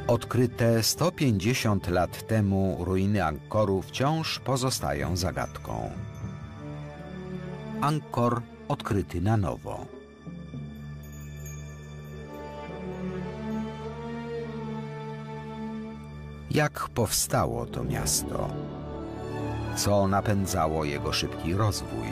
Odkryte 150 lat temu ruiny Angkoru wciąż pozostają zagadką. Angkor odkryty na nowo. Jak powstało to miasto? Co napędzało jego szybki rozwój?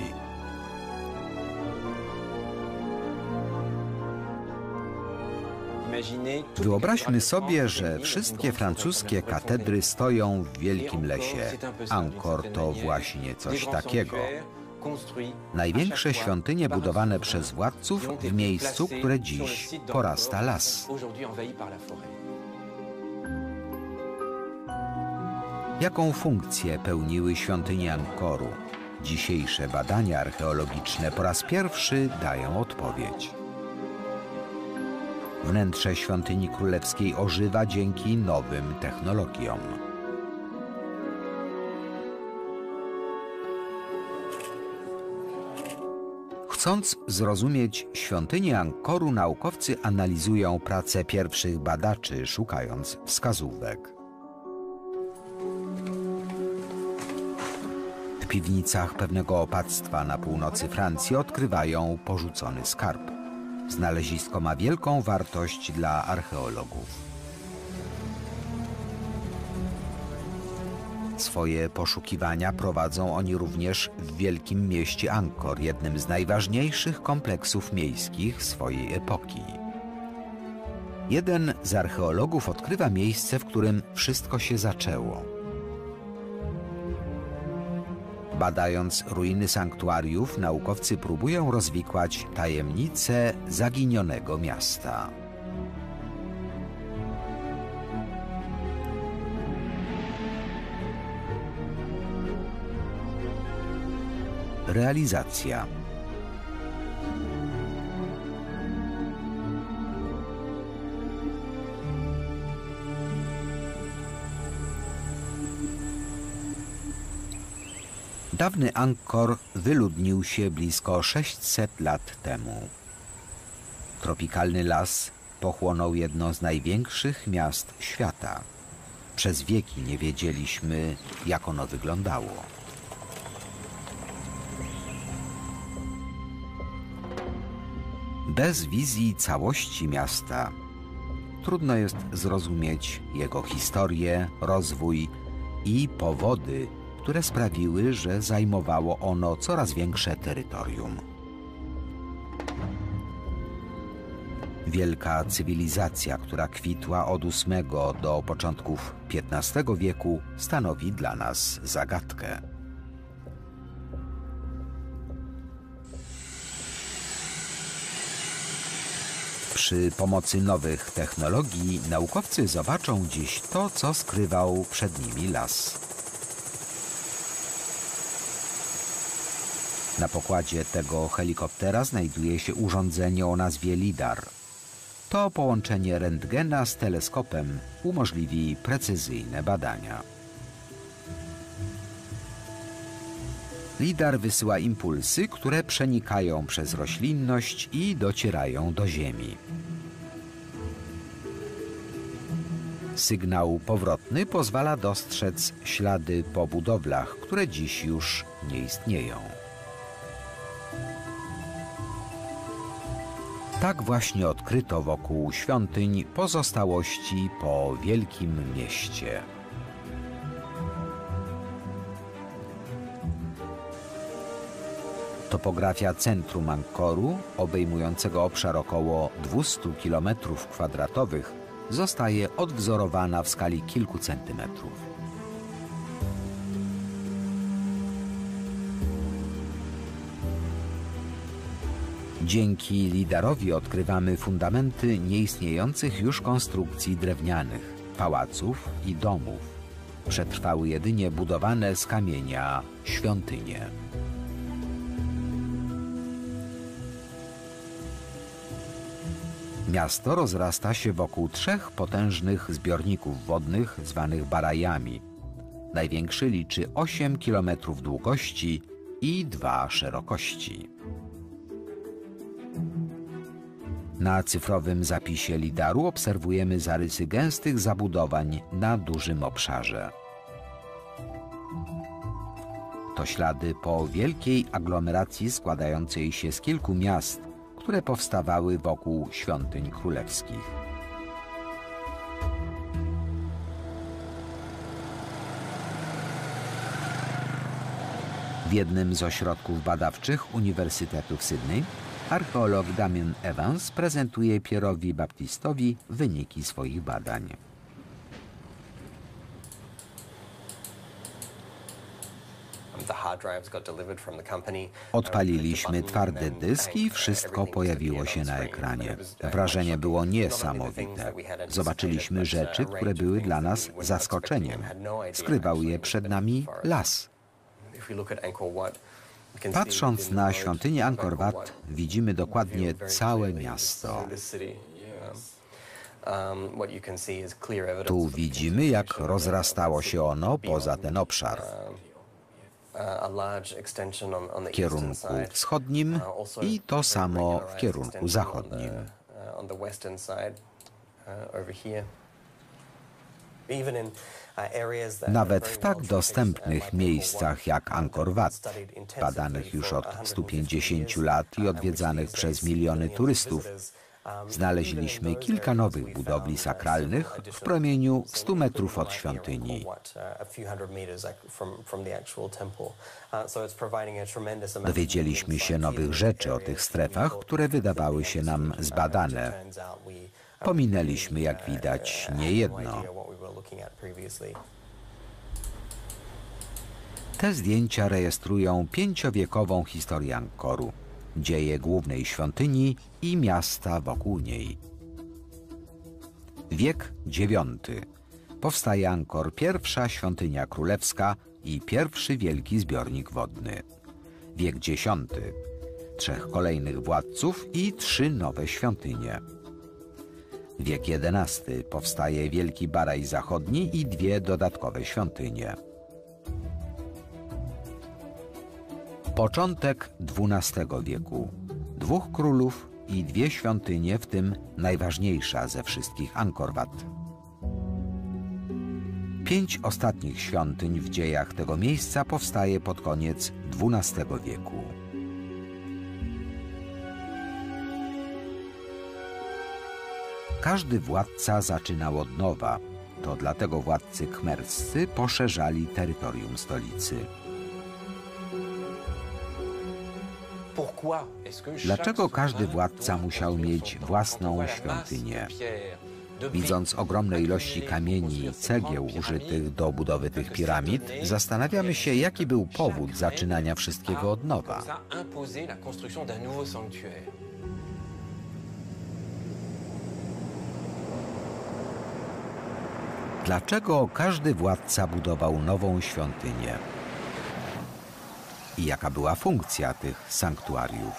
Wyobraźmy sobie, że wszystkie francuskie katedry stoją w wielkim lesie. Angkor to właśnie coś takiego. Największe świątynie budowane przez władców w miejscu, które dziś porasta las. Jaką funkcję pełniły świątynie Angkoru? Dzisiejsze badania archeologiczne po raz pierwszy dają odpowiedź. Wnętrze świątyni królewskiej ożywa dzięki nowym technologiom. Chcąc zrozumieć świątynię Angkoru, naukowcy analizują pracę pierwszych badaczy, szukając wskazówek. W piwnicach pewnego opactwa na północy Francji odkrywają porzucony skarb. Znalezisko ma wielką wartość dla archeologów. Swoje poszukiwania prowadzą oni również w wielkim mieście Angkor, jednym z najważniejszych kompleksów miejskich swojej epoki. Jeden z archeologów odkrywa miejsce, w którym wszystko się zaczęło. Badając ruiny sanktuariów, naukowcy próbują rozwikłać tajemnicę zaginionego miasta. Realizacja. Dawny Angkor wyludnił się blisko 600 lat temu. Tropikalny las pochłonął jedno z największych miast świata. Przez wieki nie wiedzieliśmy, jak ono wyglądało. Bez wizji całości miasta trudno jest zrozumieć jego historię, rozwój i powody, które sprawiły, że zajmowało ono coraz większe terytorium. Wielka cywilizacja, która kwitła od VIII do początków XV wieku, stanowi dla nas zagadkę. Przy pomocy nowych technologii naukowcy zobaczą dziś to, co skrywał przed nimi las. Na pokładzie tego helikoptera znajduje się urządzenie o nazwie LIDAR. To połączenie rentgena z teleskopem umożliwi precyzyjne badania. LIDAR wysyła impulsy, które przenikają przez roślinność i docierają do Ziemi. Sygnał powrotny pozwala dostrzec ślady po budowlach, które dziś już nie istnieją. Tak właśnie odkryto wokół świątyń pozostałości po wielkim mieście. Topografia centrum Angkoru, obejmującego obszar około 200 km², zostaje odwzorowana w skali kilku centymetrów. Dzięki lidarowi odkrywamy fundamenty nieistniejących już konstrukcji drewnianych, pałaców i domów. Przetrwały jedynie budowane z kamienia świątynie. Miasto rozrasta się wokół 3 potężnych zbiorników wodnych zwanych barajami. Największy liczy 8 km długości i 2 szerokości. Na cyfrowym zapisie lidaru obserwujemy zarysy gęstych zabudowań na dużym obszarze. To ślady po wielkiej aglomeracji składającej się z kilku miast, które powstawały wokół świątyń królewskich. W jednym z ośrodków badawczych Uniwersytetu w Sydney archeolog Damien Evans prezentuje Pierowi Baptistowi wyniki swoich badań. Odpaliliśmy twardy dysk i wszystko pojawiło się na ekranie. Wrażenie było niesamowite. Zobaczyliśmy rzeczy, które były dla nas zaskoczeniem. Skrywał je przed nami las. Patrząc na świątynię Angkor Wat, widzimy dokładnie całe miasto. Tu widzimy, jak rozrastało się ono poza ten obszar. W kierunku wschodnim i to samo w kierunku zachodnim. Nawet w tak dostępnych miejscach jak Angkor Wat, badanych już od 150 lat i odwiedzanych przez miliony turystów, znaleźliśmy kilka nowych budowli sakralnych w promieniu 100 metrów od świątyni. Dowiedzieliśmy się nowych rzeczy o tych strefach, które wydawały się nam zbadane. Pominęliśmy, jak widać, niejedno. Te zdjęcia rejestrują 5-wiekową historię Angkoru, dzieje głównej świątyni i miasta wokół niej. Wiek IX. Powstaje Angkor, pierwsza świątynia królewska i pierwszy wielki zbiornik wodny. Wiek X. 3 kolejnych władców i 3 nowe świątynie. Wiek XI. Powstaje Wielki Baraj Zachodni i 2 dodatkowe świątynie. Początek XII wieku. 2 królów i 2 świątynie, w tym najważniejsza ze wszystkich Angkor Wat. 5 ostatnich świątyń w dziejach tego miejsca powstaje pod koniec XII wieku. Każdy władca zaczynał od nowa. To dlatego władcy khmerscy poszerzali terytorium stolicy. Dlaczego każdy władca musiał mieć własną świątynię? Widząc ogromne ilości kamieni i cegieł użytych do budowy tych piramid, zastanawiamy się, jaki był powód zaczynania wszystkiego od nowa. Dlaczego każdy władca budował nową świątynię? I jaka była funkcja tych sanktuariów?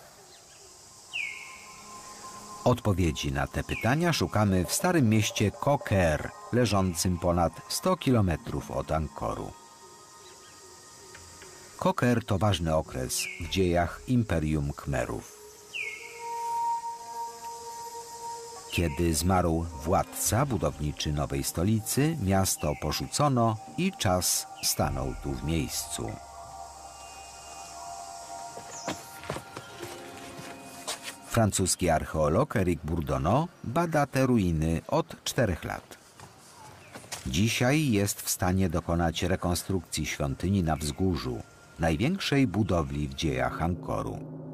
Odpowiedzi na te pytania szukamy w starym mieście Koker, leżącym ponad 100 kilometrów od Angkoru. Koker to ważny okres w dziejach Imperium Khmerów. Kiedy zmarł władca budowniczy nowej stolicy, miasto porzucono i czas stanął tu w miejscu. Francuski archeolog Eric Bourdonnot bada te ruiny od 4 lat. Dzisiaj jest w stanie dokonać rekonstrukcji świątyni na wzgórzu, największej budowli w dziejach Angkoru.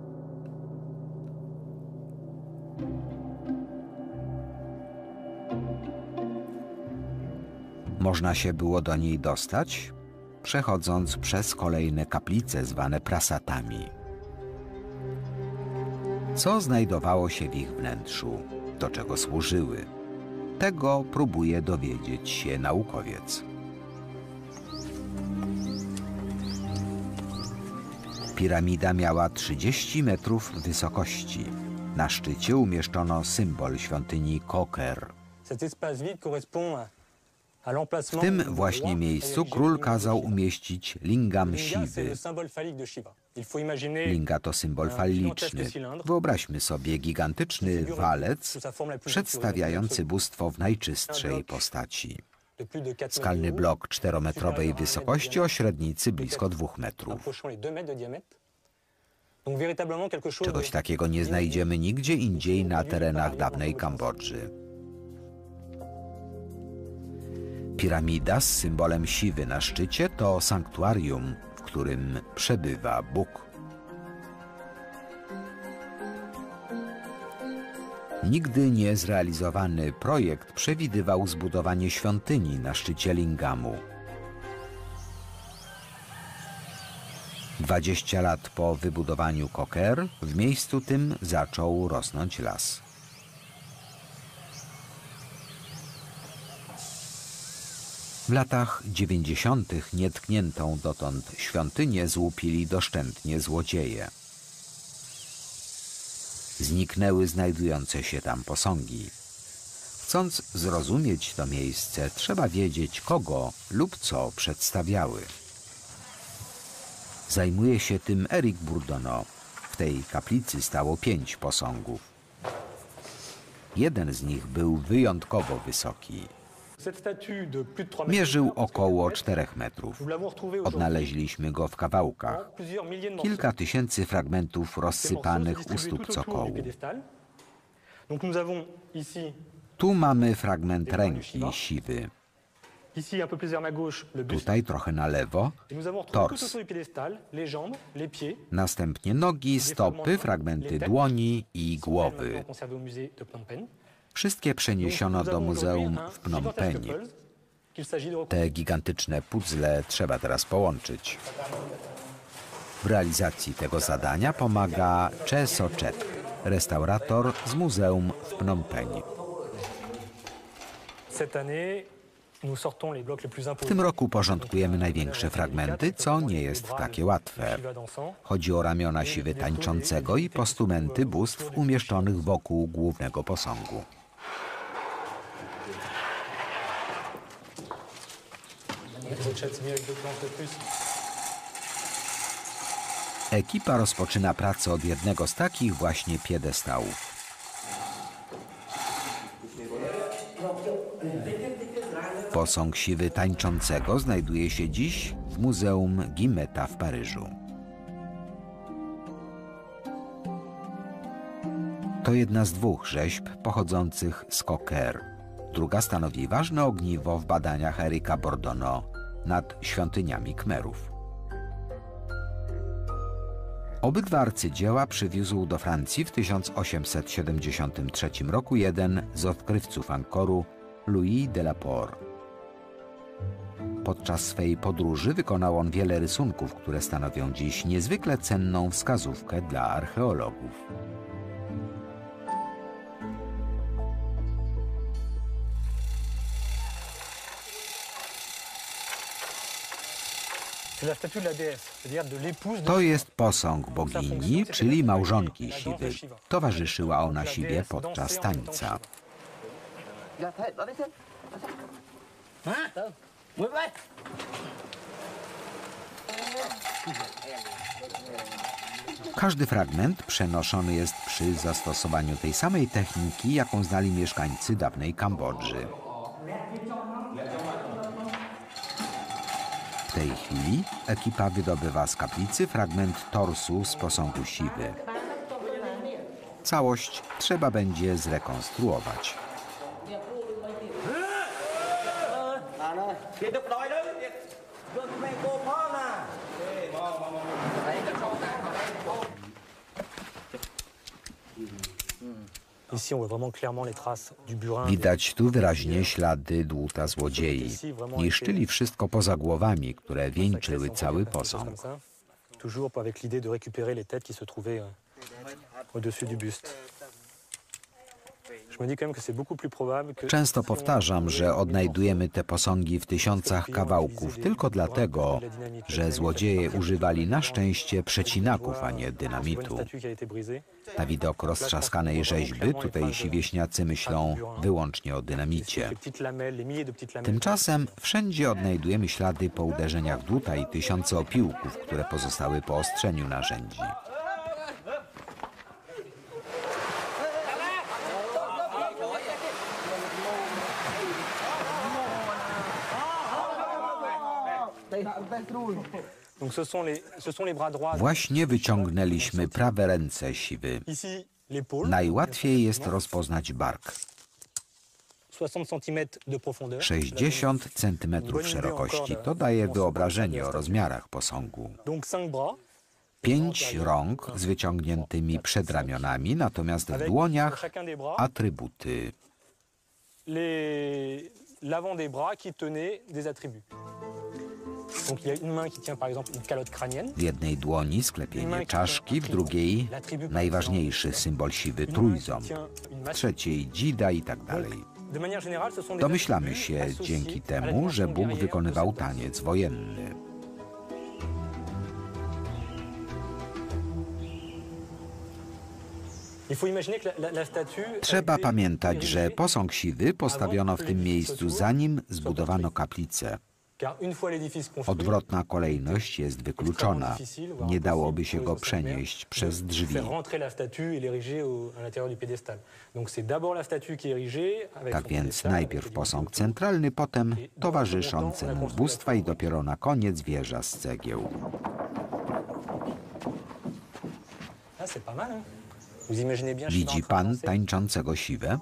Można się było do niej dostać, przechodząc przez kolejne kaplice zwane prasatami. Co znajdowało się w ich wnętrzu? Do czego służyły? Tego próbuje dowiedzieć się naukowiec. Piramida miała 30 metrów wysokości. Na szczycie umieszczono symbol świątyni Koker. W tym właśnie miejscu król kazał umieścić lingam siwy. Linga to symbol falliczny. Wyobraźmy sobie gigantyczny walec przedstawiający bóstwo w najczystszej postaci. Skalny blok 4-metrowej wysokości o średnicy blisko 2 metrów. Czegoś takiego nie znajdziemy nigdzie indziej na terenach dawnej Kambodży. Piramida z symbolem siwy na szczycie to sanktuarium, w którym przebywa Bóg. Nigdy niezrealizowany projekt przewidywał zbudowanie świątyni na szczycie Lingamu. 20 lat po wybudowaniu Koker w miejscu tym zaczął rosnąć las. W latach 90. nietkniętą dotąd świątynię złupili doszczętnie złodzieje. Zniknęły znajdujące się tam posągi. Chcąc zrozumieć to miejsce, trzeba wiedzieć, kogo lub co przedstawiały. Zajmuje się tym Eric Bourdonnot. W tej kaplicy stało 5 posągów. Jeden z nich był wyjątkowo wysoki. Mierzył około 4 metrów. Odnaleźliśmy go w kawałkach. Kilka tysięcy fragmentów rozsypanych u stóp cokołu. Tu mamy fragment ręki siwy. Tutaj trochę na lewo tors. Następnie nogi, stopy, fragmenty dłoni i głowy. Wszystkie przeniesiono do muzeum w Phnom Penh. Te gigantyczne puzzle trzeba teraz połączyć. W realizacji tego zadania pomaga Che Sochet, restaurator z muzeum w Phnom Penh. W tym roku porządkujemy największe fragmenty, co nie jest takie łatwe. Chodzi o ramiona siwy tańczącego i postumenty bóstw umieszczonych wokół głównego posągu. Ekipa rozpoczyna pracę od jednego z takich właśnie piedestałów. Posąg siwy tańczącego znajduje się dziś w Muzeum Guimeta w Paryżu. To jedna z 2 rzeźb pochodzących z Koker. Druga stanowi ważne ogniwo w badaniach Erica Bourdonnot nad świątyniami Khmerów. Obydwa arcydzieła przywiózł do Francji w 1873 roku jeden z odkrywców Angkoru, Louis de la Porte. Podczas swej podróży wykonał on wiele rysunków, które stanowią dziś niezwykle cenną wskazówkę dla archeologów. To jest posąg bogini, czyli małżonki Siwy. Towarzyszyła ona Siwie podczas tańca. Każdy fragment przenoszony jest przy zastosowaniu tej samej techniki, jaką znali mieszkańcy dawnej Kambodży. W tej chwili ekipa wydobywa z kaplicy fragment torsu z posągu Siwy. Całość trzeba będzie zrekonstruować. Widać tu wyraźnie ślady dłuta złodziei. Niszczyli wszystko poza głowami, które wieńczyły cały posąg. Często powtarzam, że odnajdujemy te posągi w tysiącach kawałków tylko dlatego, że złodzieje używali na szczęście przecinaków, a nie dynamitu. Na widok roztrzaskanej rzeźby tutejsi wieśniacy myślą wyłącznie o dynamicie. Tymczasem wszędzie odnajdujemy ślady po uderzeniach dłuta i tysiące opiłków, które pozostały po ostrzeniu narzędzi. Właśnie wyciągnęliśmy prawe ręce siwy. Najłatwiej jest rozpoznać bark. 60 cm szerokości to daje wyobrażenie o rozmiarach posągu. 5 rąk z wyciągniętymi przedramionami, natomiast w dłoniach atrybuty. W jednej dłoni sklepienie czaszki, w drugiej najważniejszy symbol siwy trójząb, w trzeciej dzida i tak dalej. Domyślamy się dzięki temu, że Bóg wykonywał taniec wojenny. Trzeba pamiętać, że posąg siwy postawiono w tym miejscu, zanim zbudowano kaplicę. Odwrotna kolejność jest wykluczona. Nie dałoby się go przenieść przez drzwi. Tak więc najpierw posąg centralny, potem towarzyszące mu bóstwa i dopiero na koniec wieża z cegieł. Widzi pan tańczącego siwę?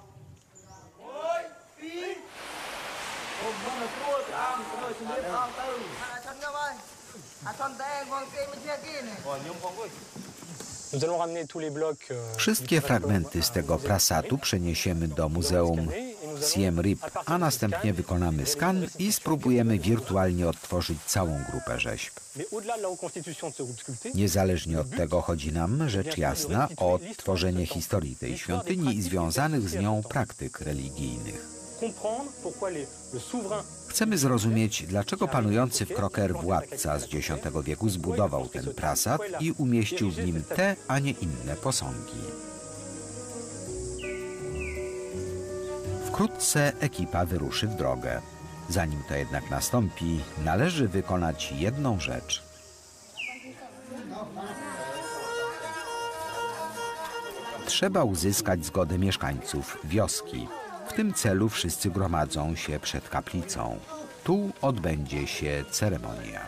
Wszystkie fragmenty z tego prasatu przeniesiemy do Muzeum Siem Reap, a następnie wykonamy skan i spróbujemy wirtualnie odtworzyć całą grupę rzeźb. Niezależnie od tego chodzi nam, rzecz jasna, o odtworzenie historii tej świątyni i związanych z nią praktyk religijnych. Chcemy zrozumieć, dlaczego panujący w Croker władca z X wieku zbudował ten prasat i umieścił w nim te, a nie inne posągi. Wkrótce ekipa wyruszy w drogę. Zanim to jednak nastąpi, należy wykonać jedną rzecz. Trzeba uzyskać zgodę mieszkańców wioski. W tym celu wszyscy gromadzą się przed kaplicą. Tu odbędzie się ceremonia.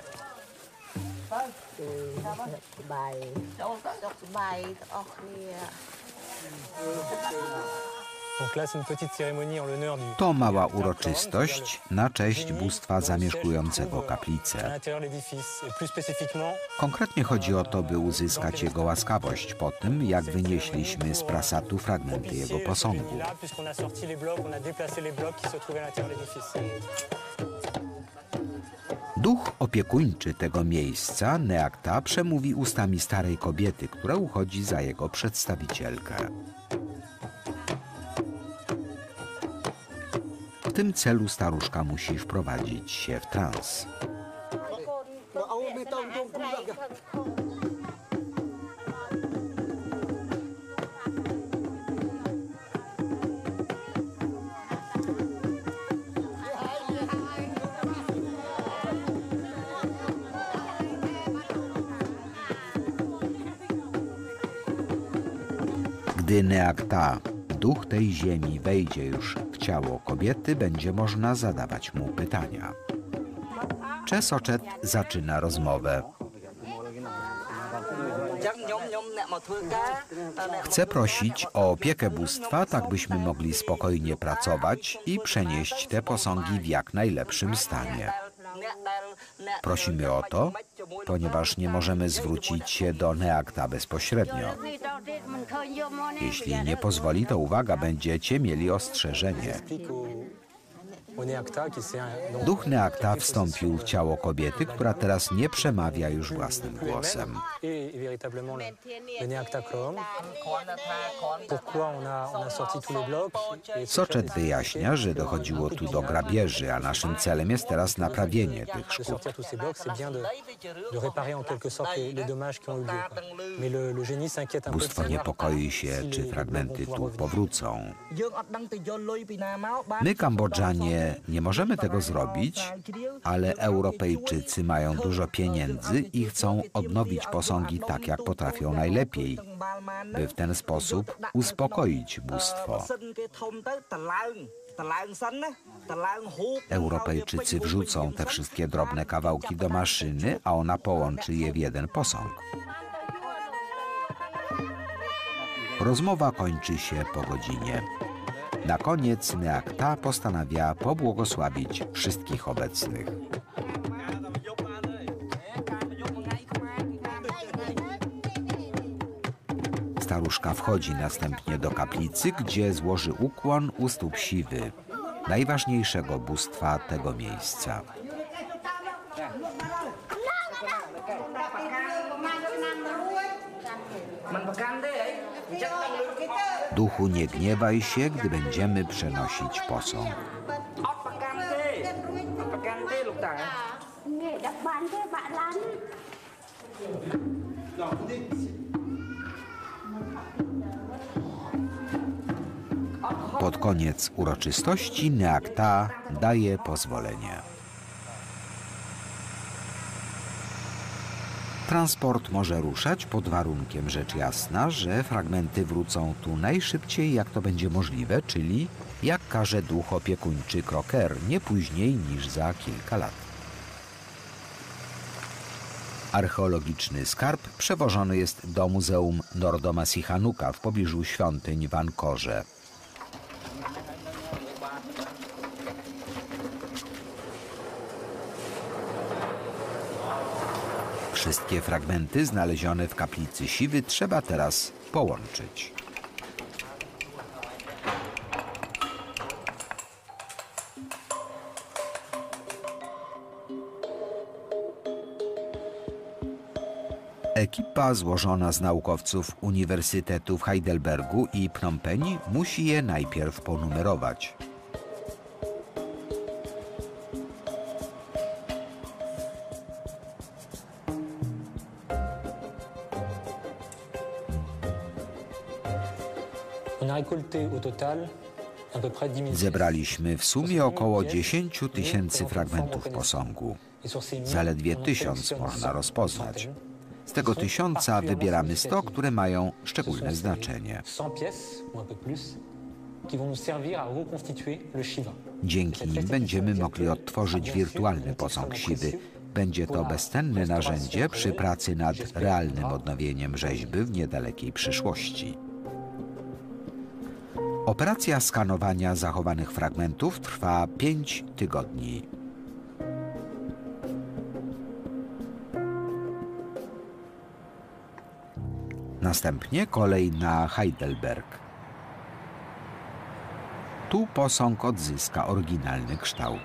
To mała uroczystość na cześć bóstwa zamieszkującego kaplicę. Konkretnie chodzi o to, by uzyskać jego łaskawość po tym, jak wynieśliśmy z prasatu fragmenty jego posągu. Duch opiekuńczy tego miejsca, Neakta, przemówi ustami starej kobiety, która uchodzi za jego przedstawicielkę. W tym celu staruszka musi wprowadzić się w trans. Gdy Neakta, duch tej ziemi, wejdzie już w ciało kobiety, będzie można zadawać mu pytania. Chesochet zaczyna rozmowę. Chcę prosić o opiekę bóstwa, tak byśmy mogli spokojnie pracować i przenieść te posągi w jak najlepszym stanie. Prosimy o to, ponieważ nie możemy zwrócić się do Neakta bezpośrednio. Jeśli nie pozwoli, to uwaga, będziecie mieli ostrzeżenie. Duch Neakta wstąpił w ciało kobiety, która teraz nie przemawia już własnym głosem. Soczet wyjaśnia, że dochodziło tu do grabieży, a naszym celem jest teraz naprawienie tych szkód. Bóstwo niepokoi się, czy fragmenty tu powrócą. My, Kambodżanie, nie możemy tego zrobić, ale Europejczycy mają dużo pieniędzy i chcą odnowić posągi tak, jak potrafią najlepiej, by w ten sposób uspokoić bóstwo. Europejczycy wrzucą te wszystkie drobne kawałki do maszyny, a ona połączy je w jeden posąg. Rozmowa kończy się po godzinie. Na koniec Neakta postanawia pobłogosławić wszystkich obecnych. Staruszka wchodzi następnie do kaplicy, gdzie złoży ukłon u stóp Siwy, najważniejszego bóstwa tego miejsca. Duchu, nie gniewaj się, gdy będziemy przenosić posąg. Pod koniec uroczystości Neakta daje pozwolenie. Transport może ruszać pod warunkiem, rzecz jasna, że fragmenty wrócą tu najszybciej, jak to będzie możliwe, czyli jak każe duch opiekuńczy Croker, nie później niż za kilka lat. Archeologiczny skarb przewożony jest do Muzeum Norodoma Sihanoukka w pobliżu świątyń w Angkorze. Wszystkie fragmenty znalezione w kaplicy Siwy trzeba teraz połączyć. Ekipa złożona z naukowców Uniwersytetu w Heidelbergu i Phnom Penh musi je najpierw ponumerować. Zebraliśmy w sumie około 10 000 fragmentów posągu. Zaledwie 1000 można rozpoznać. Z tego 1000 wybieramy 100, które mają szczególne znaczenie. Dzięki nim będziemy mogli odtworzyć wirtualny posąg Siwy. Będzie to bezcenne narzędzie przy pracy nad realnym odnowieniem rzeźby w niedalekiej przyszłości. Operacja skanowania zachowanych fragmentów trwa 5 tygodni. Następnie kolej na Heidelberg. Tu posąg odzyska oryginalny kształt.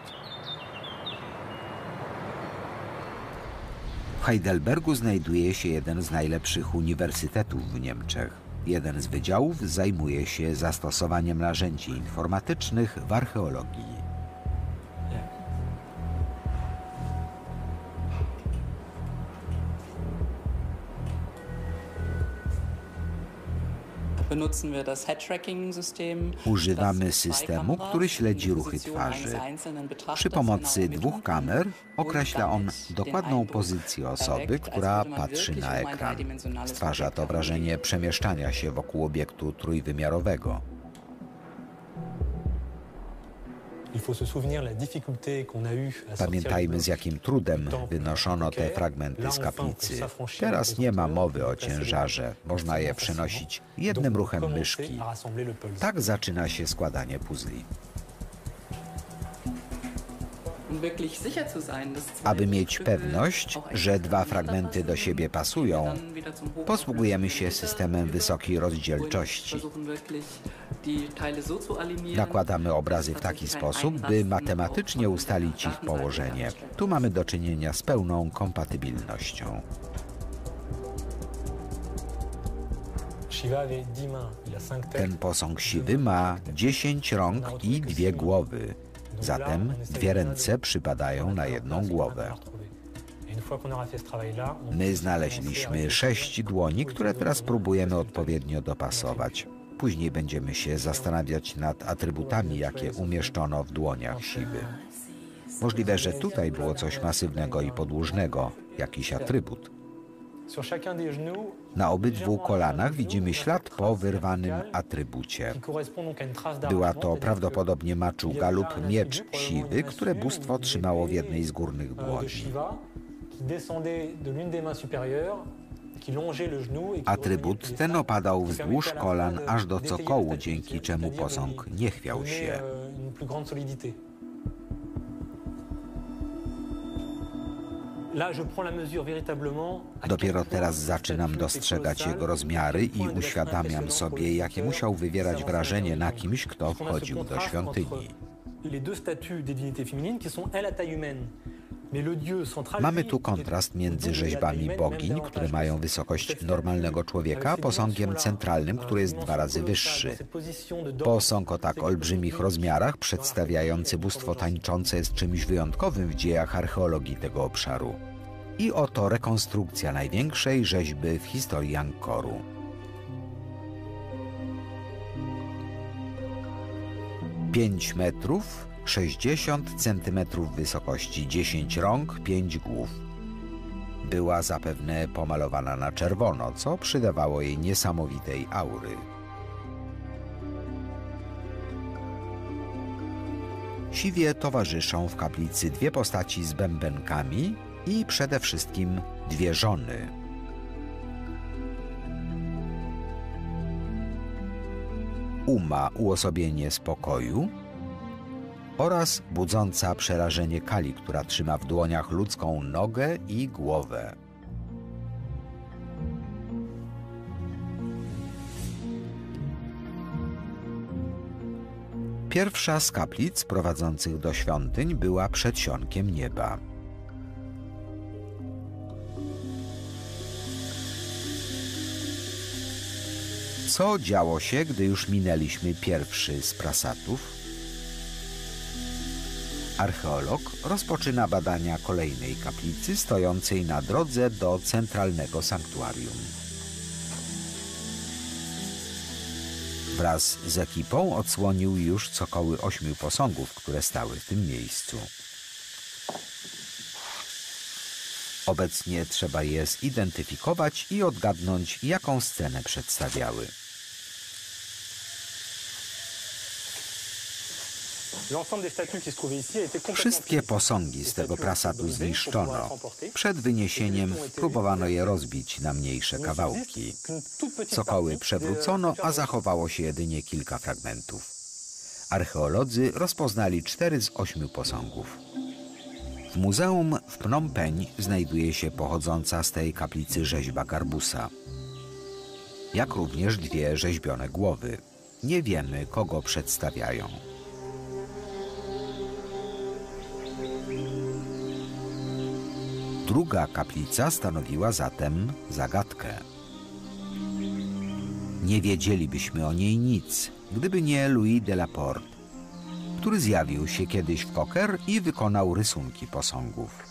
W Heidelbergu znajduje się jeden z najlepszych uniwersytetów w Niemczech. Jeden z wydziałów zajmuje się zastosowaniem narzędzi informatycznych w archeologii. Używamy systemu, który śledzi ruchy twarzy. Przy pomocy 2 kamer określa on dokładną pozycję osoby, która patrzy na ekran. Stwarza to wrażenie przemieszczania się wokół obiektu trójwymiarowego. Pamiętajmy, z jakim trudem wynoszono te fragmenty z kaplicy. Teraz nie ma mowy o ciężarze. Można je przenosić jednym ruchem myszki. Tak zaczyna się składanie puzli. Aby mieć pewność, że 2 fragmenty do siebie pasują, posługujemy się systemem wysokiej rozdzielczości. Nakładamy obrazy w taki sposób, by matematycznie ustalić ich położenie. Tu mamy do czynienia z pełną kompatybilnością. Ten posąg siwy ma 10 rąk i 2 głowy. Zatem 2 ręce przypadają na jedną głowę. My znaleźliśmy 6 dłoni, które teraz próbujemy odpowiednio dopasować. Później będziemy się zastanawiać nad atrybutami, jakie umieszczono w dłoniach siwy. Możliwe, że tutaj było coś masywnego i podłużnego, jakiś atrybut. Na obydwu kolanach widzimy ślad po wyrwanym atrybucie. Była to prawdopodobnie maczuga lub miecz siwy, które bóstwo trzymało w jednej z górnych dłoni. Atrybut ten opadał wzdłuż kolan aż do cokołu, dzięki czemu posąg nie chwiał się. Dopiero teraz zaczynam dostrzegać jego rozmiary i uświadamiam sobie, jakie musiał wywierać wrażenie na kimś, kto wchodził do świątyni. Mamy tu kontrast między rzeźbami bogiń, które mają wysokość normalnego człowieka, a posągiem centralnym, który jest 2 razy wyższy. Posąg o tak olbrzymich rozmiarach, przedstawiający bóstwo tańczące, jest czymś wyjątkowym w dziejach archeologii tego obszaru. I oto rekonstrukcja największej rzeźby w historii Angkoru. Pięć metrów, 60 centymetrów wysokości, 10 rąk, 5 głów. Była zapewne pomalowana na czerwono, co przydawało jej niesamowitej aury. Siwie towarzyszą w kaplicy 2 postaci z bębenkami i przede wszystkim 2 żony. Uma, uosobienie spokoju, oraz budząca przerażenie Kali, która trzyma w dłoniach ludzką nogę i głowę. Pierwsza z kaplic prowadzących do świątyń była przedsionkiem nieba. Co działo się, gdy już minęliśmy pierwszy z prasatów? Archeolog rozpoczyna badania kolejnej kaplicy stojącej na drodze do centralnego sanktuarium. Wraz z ekipą odsłonił już cokoły 8 posągów, które stały w tym miejscu. Obecnie trzeba je zidentyfikować i odgadnąć, jaką scenę przedstawiały. Wszystkie posągi z tego prasatu zniszczono. Przed wyniesieniem próbowano je rozbić na mniejsze kawałki. Cokoły przewrócono, a zachowało się jedynie kilka fragmentów. Archeolodzy rozpoznali 4 z 8 posągów. W muzeum w Phnom Penh znajduje się pochodząca z tej kaplicy rzeźba Garbusa, jak również 2 rzeźbione głowy. Nie wiemy, kogo przedstawiają. Druga kaplica stanowiła zatem zagadkę. Nie wiedzielibyśmy o niej nic, gdyby nie Louis de la Porte, który zjawił się kiedyś w Coquer i wykonał rysunki posągów.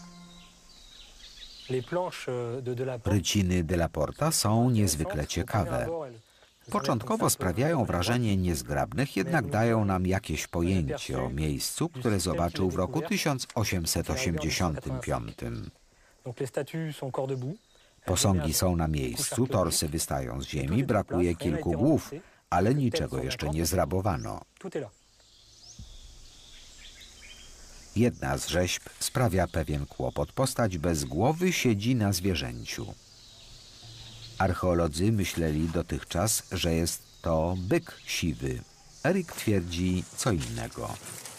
Ryciny de la Porta są niezwykle ciekawe. Początkowo sprawiają wrażenie niezgrabnych, jednak dają nam jakieś pojęcie o miejscu, które zobaczył w roku 1885. Posągi są na miejscu, torsy wystają z ziemi, brakuje kilku głów, ale niczego jeszcze nie zrabowano. Jedna z rzeźb sprawia pewien kłopot. Postać bez głowy siedzi na zwierzęciu. Archeolodzy myśleli dotychczas, że jest to byk siwy. Erik twierdzi co innego.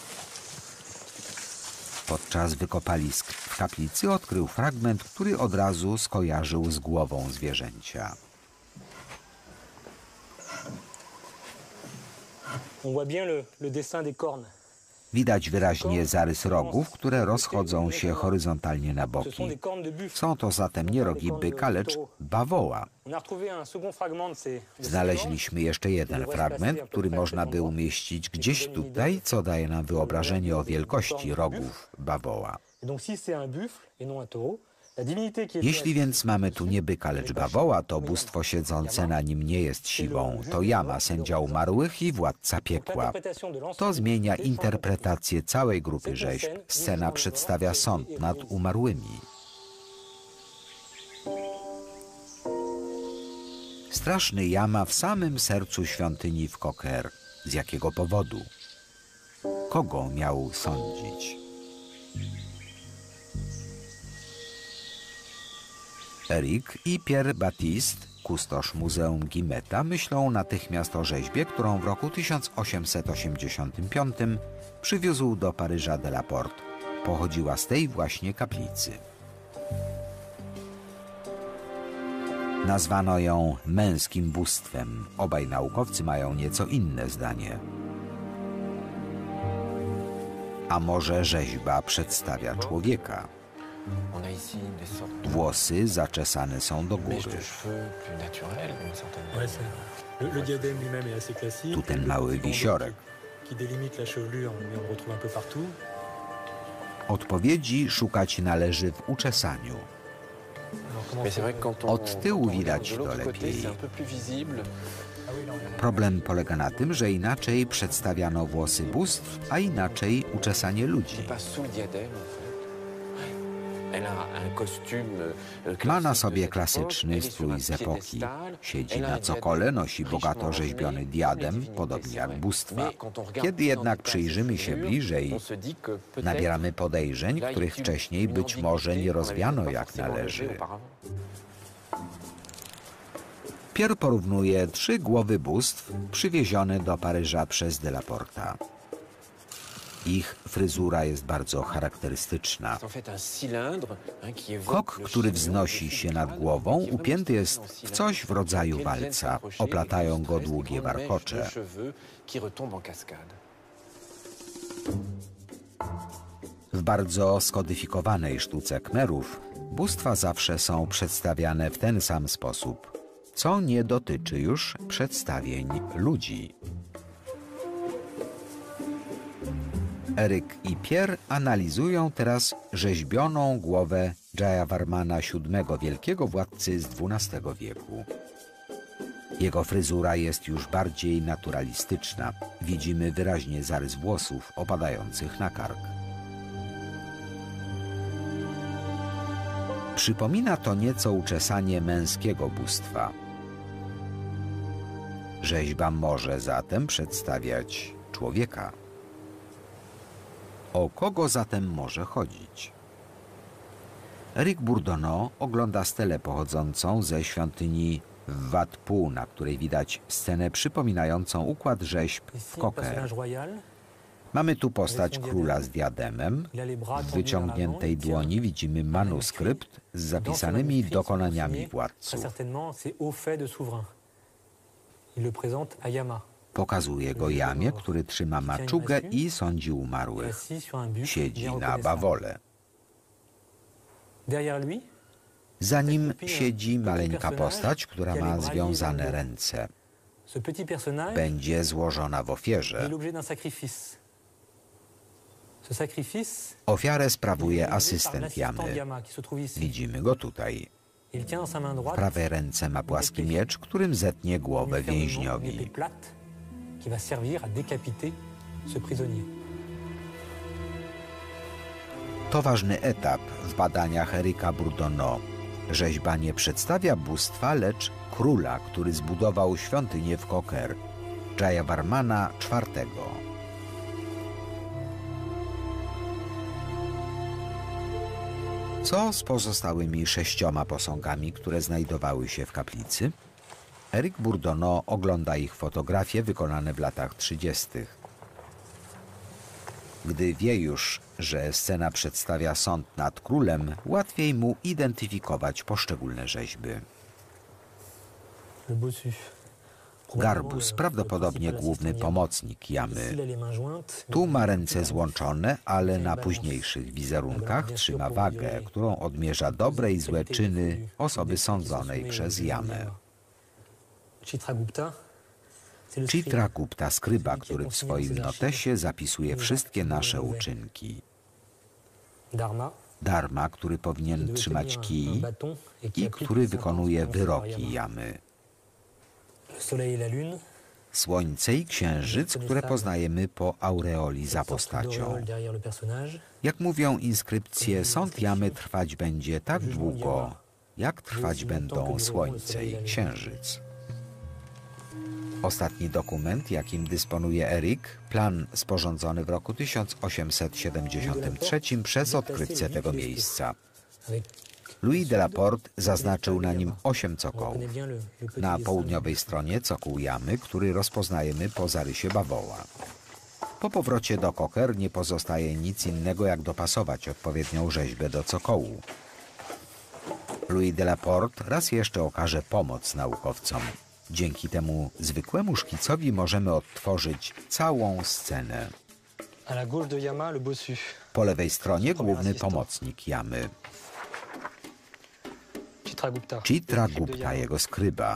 Podczas wykopalisk w kaplicy odkrył fragment, który od razu skojarzył z głową zwierzęcia. On voit bien le dessin des cornes. Widać wyraźnie zarys rogów, które rozchodzą się horyzontalnie na boki. Są to zatem nie rogi byka, lecz bawoła. Znaleźliśmy jeszcze jeden fragment, który można by umieścić gdzieś tutaj, co daje nam wyobrażenie o wielkości rogów bawoła. Jeśli więc mamy tu nie byka, lecz bawoła, to bóstwo siedzące na nim nie jest siwą. To Jama, sędzia umarłych i władca piekła. To zmienia interpretację całej grupy rzeźb. Scena przedstawia sąd nad umarłymi. Straszny Jama w samym sercu świątyni w Koker. Z jakiego powodu? Kogo miał sądzić? Eric i Pierre Baptiste, kustosz Muzeum Guimeta, myślą natychmiast o rzeźbie, którą w roku 1885 przywiózł do Paryża Delaporte. Pochodziła z tej właśnie kaplicy. Nazwano ją męskim bóstwem. Obaj naukowcy mają nieco inne zdanie. A może rzeźba przedstawia człowieka? Włosy zaczesane są do góry. Tu ten mały wisiorek. Odpowiedzi szukać należy w uczesaniu. Od tyłu widać to lepiej. Problem polega na tym, że inaczej przedstawiano włosy bóstw, a inaczej uczesanie ludzi. Ma na sobie klasyczny strój z epoki. Siedzi na cokole, nosi bogato rzeźbiony diadem, podobnie jak bóstwa. Kiedy jednak przyjrzymy się bliżej, nabieramy podejrzeń, których wcześniej być może nie rozwiano jak należy. Pierre porównuje 3 głowy bóstw przywiezione do Paryża przez Delaporta. Ich fryzura jest bardzo charakterystyczna. Kok, który wznosi się nad głową, upięty jest w coś w rodzaju walca. Oplatają go długie warkocze. W bardzo skodyfikowanej sztuce Khmerów bóstwa zawsze są przedstawiane w ten sam sposób, co nie dotyczy już przedstawień ludzi. Eric i Pierre analizują teraz rzeźbioną głowę Jayavarmana VII, wielkiego władcy z XII wieku. Jego fryzura jest już bardziej naturalistyczna. Widzimy wyraźnie zarys włosów opadających na kark. Przypomina to nieco uczesanie męskiego bóstwa. Rzeźba może zatem przedstawiać człowieka. O kogo zatem może chodzić? Eric Bourdonnais ogląda stelę pochodzącą ze świątyni w Wat Phu, na której widać scenę przypominającą układ rzeźb w Koker. Mamy tu postać króla z diademem. W wyciągniętej dłoni widzimy manuskrypt z zapisanymi dokonaniami władców. Pokazuje go Jamie, który trzyma maczugę i sądzi umarłych. Siedzi na bawole. Za nim siedzi maleńka postać, która ma związane ręce. Będzie złożona w ofierze. Ofiarę sprawuje asystent Jamy. Widzimy go tutaj. W prawej ręce ma płaski miecz, którym zetnie głowę więźniowi. To ważny etap w badaniach Erica Bourdonnais. Rzeźba nie przedstawia bóstwa, lecz króla, który zbudował świątynię w Koker, Jayavarmana IV. Co z pozostałymi 6 posągami, które znajdowały się w kaplicy? Eric Bourdonnais ogląda ich fotografie wykonane w latach 30. Gdy wie już, że scena przedstawia sąd nad królem, łatwiej mu identyfikować poszczególne rzeźby. Garbus, prawdopodobnie główny pomocnik Jamy. Tu ma ręce złączone, ale na późniejszych wizerunkach trzyma wagę, którą odmierza dobre i złe czyny osoby sądzonej przez Jamę. Chitragupta, skryba, który w swoim notesie zapisuje wszystkie nasze uczynki. Dharma, który powinien trzymać kij i który wykonuje wyroki Jamy. Słońce i księżyc, które poznajemy po aureoli za postacią. Jak mówią inskrypcje, sąd Jamy trwać będzie tak długo, jak trwać będą słońce i księżyc. Ostatni dokument, jakim dysponuje Eric, plan sporządzony w roku 1873 przez odkrywcę tego miejsca. Louis de la Porte zaznaczył na nim 8 cokołów. Na południowej stronie cokół Jamy, który rozpoznajemy po zarysie bawoła. Po powrocie do Cocker nie pozostaje nic innego, jak dopasować odpowiednią rzeźbę do cokołu. Louis de la Porte raz jeszcze okaże pomoc naukowcom. Dzięki temu zwykłemu szkicowi możemy odtworzyć całą scenę. Po lewej stronie główny pomocnik Jamy. Chitragupta, jego skryba.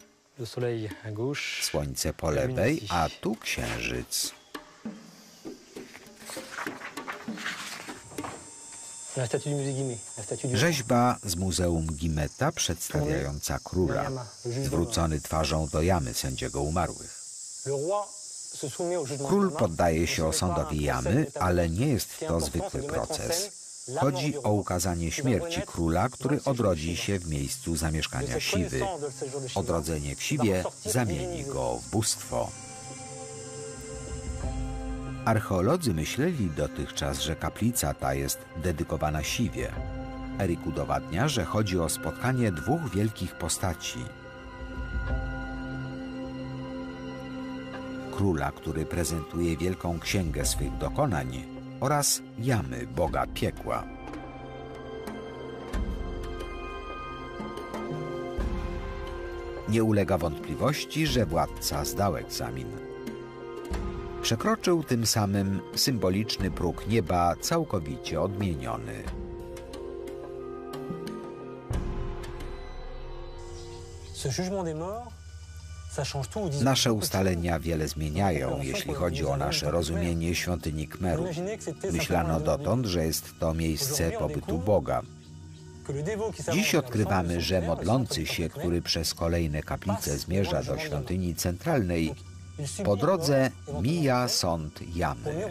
Słońce po lewej, a tu księżyc. Rzeźba z Muzeum Guimeta przedstawiająca króla, zwrócony twarzą do Jamy, sędziego umarłych. Król poddaje się osądowi Jamy, ale nie jest to zwykły proces. Chodzi o ukazanie śmierci króla, który odrodzi się w miejscu zamieszkania Siwy. Odrodzenie w Siwie zamieni go w bóstwo. Archeolodzy myśleli dotychczas, że kaplica ta jest dedykowana Siwie. Eric udowadnia, że chodzi o spotkanie dwóch wielkich postaci. Króla, który prezentuje wielką księgę swych dokonań, oraz Jamy, boga piekła. Nie ulega wątpliwości, że władca zdał egzamin. Przekroczył tym samym symboliczny próg nieba całkowicie odmieniony. Nasze ustalenia wiele zmieniają, jeśli chodzi o nasze rozumienie świątyni Khmeru. Myślano dotąd, że jest to miejsce pobytu Boga. Dziś odkrywamy, że modlący się, który przez kolejne kaplice zmierza do świątyni centralnej, po drodze mija sąd Jamy.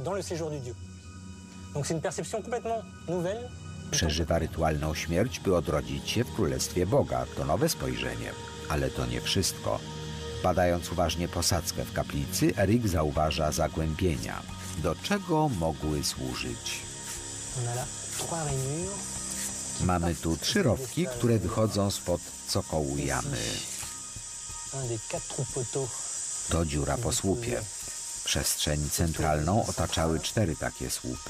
Przeżywa rytualną śmierć, by odrodzić się w Królestwie Boga. To nowe spojrzenie. Ale to nie wszystko. Badając uważnie posadzkę w kaplicy, Eric zauważa zagłębienia. Do czego mogły służyć? Mamy tu 3 rowki, które wychodzą spod cokołu Jamy. To dziura po słupie. Przestrzeń centralną otaczały 4 takie słupy.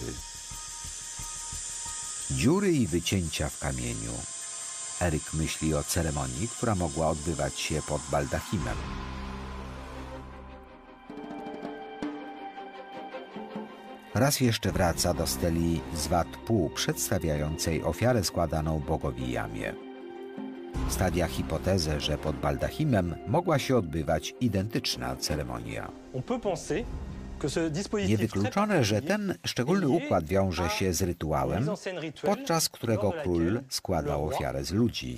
Dziury i wycięcia w kamieniu. Eric myśli o ceremonii, która mogła odbywać się pod baldachimem. Raz jeszcze wraca do steli Zvat Pu, przedstawiającej ofiarę składaną bogowi Jamie. Stawia hipotezę, że pod baldachimem mogła się odbywać identyczna ceremonia. Niewykluczone, że ten szczególny układ wiąże się z rytuałem, podczas którego król składał ofiarę z ludzi.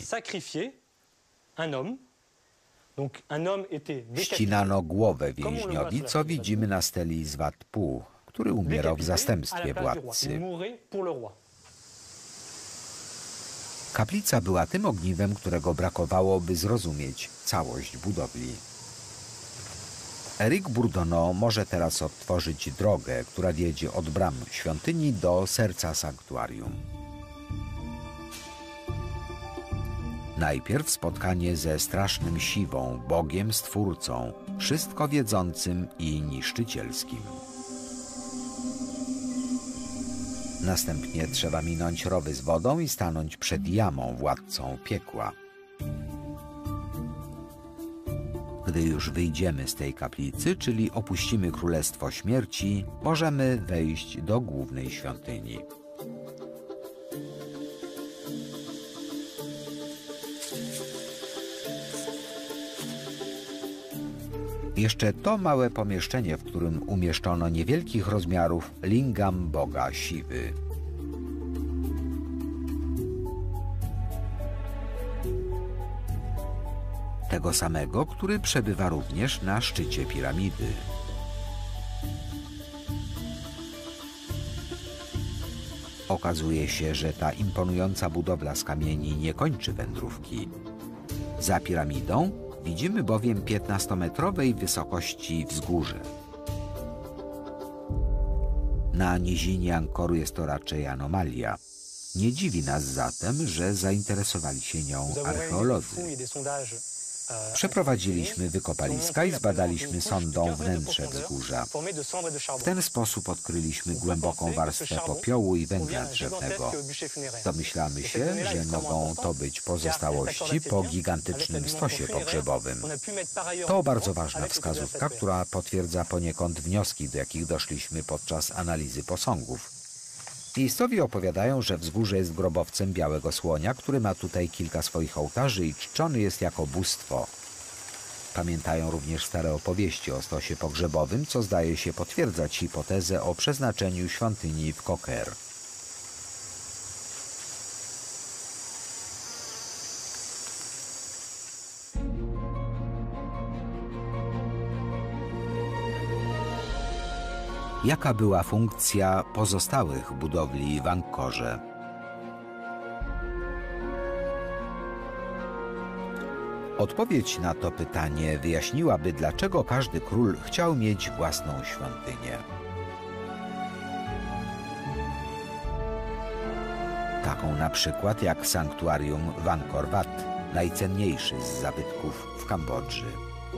Ścinano głowę więźniowi, co widzimy na steli Zvat Pu, który umierał w zastępstwie władcy. Kaplica była tym ogniwem, którego brakowało, by zrozumieć całość budowli. Eric Bourdonnot może teraz odtworzyć drogę, która wiedzie od bram świątyni do serca sanktuarium. Najpierw spotkanie ze strasznym Siwą, Bogiem Stwórcą, wszystko wiedzącym i niszczycielskim. Następnie trzeba minąć rowy z wodą i stanąć przed Jamą, władcą piekła. Gdy Gdy już wyjdziemy z tej kaplicy, czyli opuścimy Królestwo Śmierci, możemy wejść do głównej świątyni. Jeszcze to małe pomieszczenie, w którym umieszczono niewielkich rozmiarów lingam boga Siwy. Tego samego, który przebywa również na szczycie piramidy. Okazuje się, że ta imponująca budowla z kamieni nie kończy wędrówki. Za piramidą widzimy bowiem 15-metrowej wysokości wzgórze. Na nizinie Angkoru jest to raczej anomalia. Nie dziwi nas zatem, że zainteresowali się nią archeolodzy. Przeprowadziliśmy wykopaliska i zbadaliśmy sondą wnętrze wzgórza. W ten sposób odkryliśmy głęboką warstwę popiołu i węgla drzewnego. Domyślamy się, że mogą to być pozostałości po gigantycznym stosie pogrzebowym. To bardzo ważna wskazówka, która potwierdza poniekąd wnioski, do jakich doszliśmy podczas analizy posągów. Miejscowi opowiadają, że wzgórze jest grobowcem białego słonia, który ma tutaj kilka swoich ołtarzy i czczony jest jako bóstwo. Pamiętają również stare opowieści o stosie pogrzebowym, co zdaje się potwierdzać hipotezę o przeznaczeniu świątyni w Koker. Jaka była funkcja pozostałych budowli w Angkorze? Odpowiedź na to pytanie wyjaśniłaby, dlaczego każdy król chciał mieć własną świątynię. Taką na przykład jak sanktuarium w Angkor Wat, najcenniejszy z zabytków w Kambodży.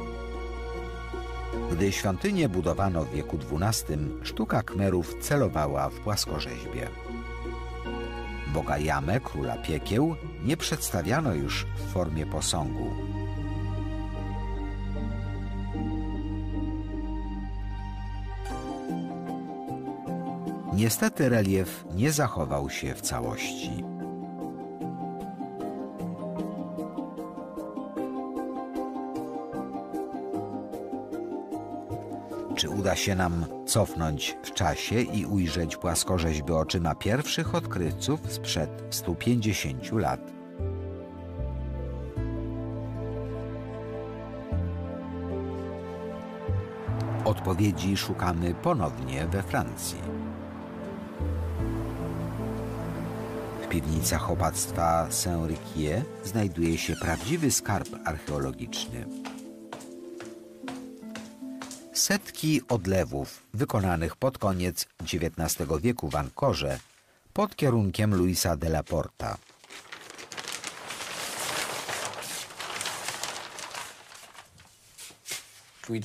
Gdy świątynię budowano w wieku XII, sztuka Khmerów celowała w płaskorzeźbie. Boga Jamę, króla piekieł, nie przedstawiano już w formie posągu. Niestety relief nie zachował się w całości. Czy uda się nam cofnąć w czasie i ujrzeć płaskorzeźby oczyma pierwszych odkrywców sprzed 150 lat? Odpowiedzi szukamy ponownie we Francji. W piwnicach opactwa Saint-Riquier znajduje się prawdziwy skarb archeologiczny. Setki odlewów wykonanych pod koniec XIX wieku w Angkorze pod kierunkiem Louisa de la Porta. Louis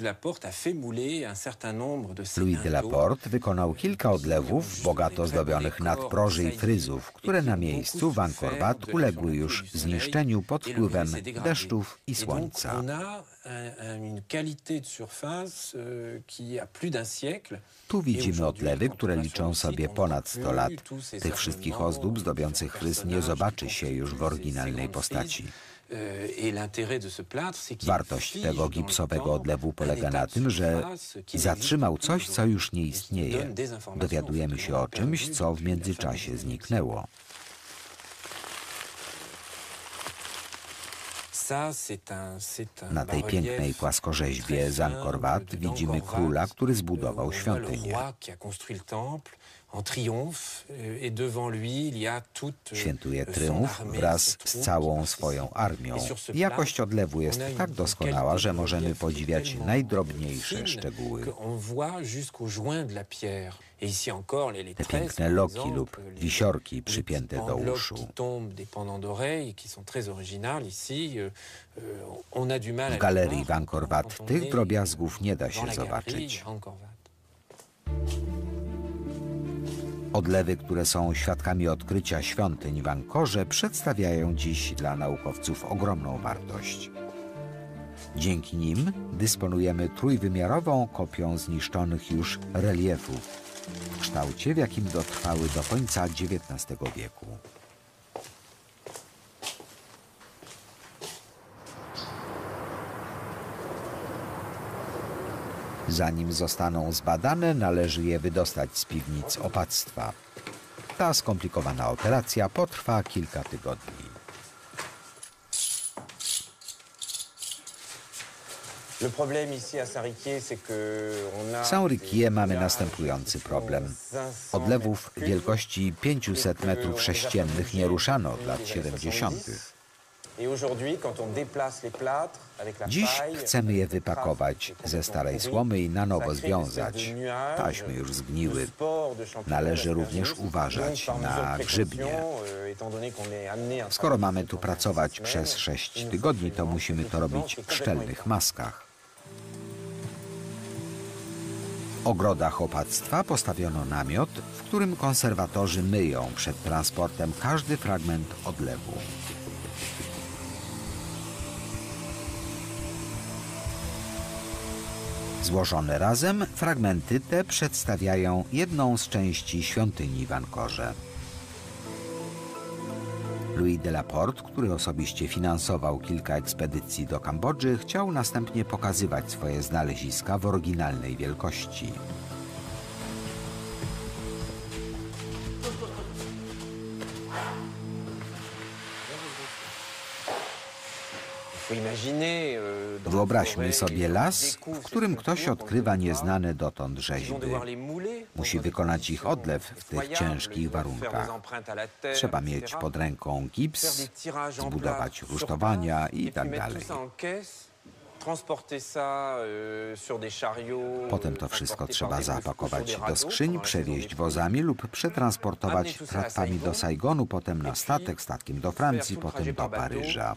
de la Porte wykonał kilka odlewów bogato zdobionych nadproży i fryzów, które na miejscu w Angkor Wat uległy już zniszczeniu pod wpływem deszczów i słońca. Tu widzimy odlewy, które liczą sobie ponad 100 lat. Tych wszystkich ozdób zdobiących fryz nie zobaczy się już w oryginalnej postaci. Wartość tego gipsowego odlewu polega na tym, że zatrzymał coś, co już nie istnieje. Dowiadujemy się o czymś, co w międzyczasie zniknęło. Na tej pięknej płaskorzeźbie z Angkor Wat widzimy króla, który zbudował świątynię. Świętuje triumf wraz z całą swoją armią. Jakość odlewu jest tak doskonała, że możemy podziwiać najdrobniejsze szczegóły. Te piękne loki lub wisiorki przypięte do uszu. W galerii w Angkor Wat tych drobiazgów nie da się zobaczyć. Odlewy, które są świadkami odkrycia świątyń w Angkorze, przedstawiają dziś dla naukowców ogromną wartość. Dzięki nim dysponujemy trójwymiarową kopią zniszczonych już reliefów w kształcie, w jakim dotrwały do końca XIX wieku. Zanim zostaną zbadane, należy je wydostać z piwnic opactwa. Ta skomplikowana operacja potrwa kilka tygodni. W Saint-Riquier mamy następujący problem. Odlewów wielkości 500 metrów sześciennych nie ruszano od lat 70. Dziś chcemy je wypakować ze starej słomy i na nowo związać. Taśmy już zgniły. Należy również uważać na grzybnie. Skoro mamy tu pracować przez 6 tygodni, to musimy to robić w szczelnych maskach. W ogrodach opactwa postawiono namiot, w którym konserwatorzy myją przed transportem każdy fragment odlewu. Złożone razem, fragmenty te przedstawiają jedną z części świątyni w Angkorze. Louis Delaporte, który osobiście finansował kilka ekspedycji do Kambodży, chciał następnie pokazywać swoje znaleziska w oryginalnej wielkości. Wyobraźmy sobie las, w którym ktoś odkrywa nieznane dotąd rzeźby. Musi wykonać ich odlew w tych ciężkich warunkach. Trzeba mieć pod ręką gips, zbudować rusztowania itd. Potem to wszystko trzeba zapakować do skrzyń, przewieźć wozami lub przetransportować tratwami do Saigonu, potem na statek, statkiem do Francji, potem do Paryża.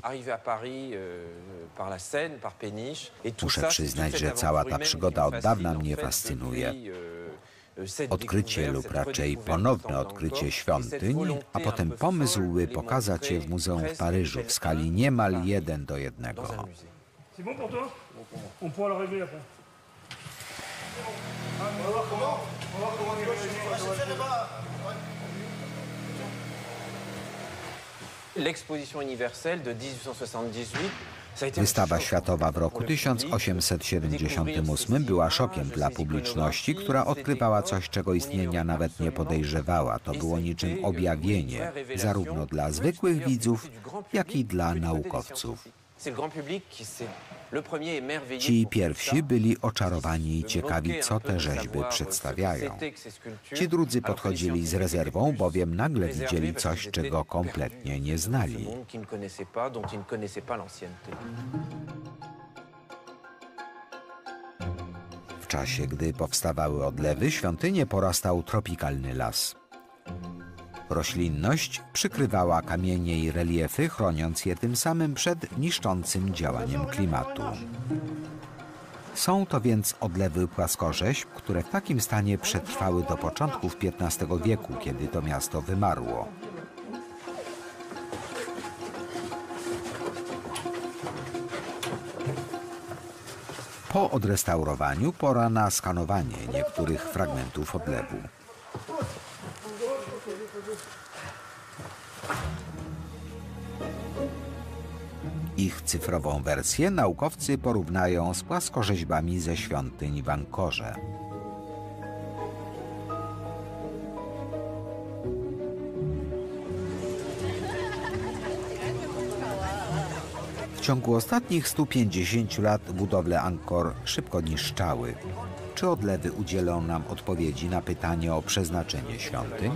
Muszę przyznać, że cała ta przygoda od dawna mnie fascynuje. Odkrycie lub raczej ponowne odkrycie świątyń, a potem pomysł, by pokazać je w muzeum w Paryżu w skali niemal 1:1. C'est bon pour toi? On pourra le régler après. On va voir comment on est L'exposition universelle de 1878. Wystawa światowa w roku 1878 była szokiem dla publiczności, która odkrywała coś, czego istnienia nawet nie podejrzewała. To było niczym objawienie, zarówno dla zwykłych widzów, jak i dla naukowców. Ci pierwsi byli oczarowani i ciekawi, co te rzeźby przedstawiają. Ci drudzy podchodzili z rezerwą, bowiem nagle widzieli coś, czego kompletnie nie znali. W czasie, gdy powstawały odlewy, świątynię porastał tropikalny las. Roślinność przykrywała kamienie i reliefy, chroniąc je tym samym przed niszczącym działaniem klimatu. Są to więc odlewy płaskorzeźb, które w takim stanie przetrwały do początków XV wieku, kiedy to miasto wymarło. Po odrestaurowaniu pora na skanowanie niektórych fragmentów odlewu. Ich cyfrową wersję naukowcy porównają z płaskorzeźbami ze świątyń w Angkorze. W ciągu ostatnich 150 lat budowle Angkor szybko niszczały. Czy odlewy udzielą nam odpowiedzi na pytanie o przeznaczenie świątyń?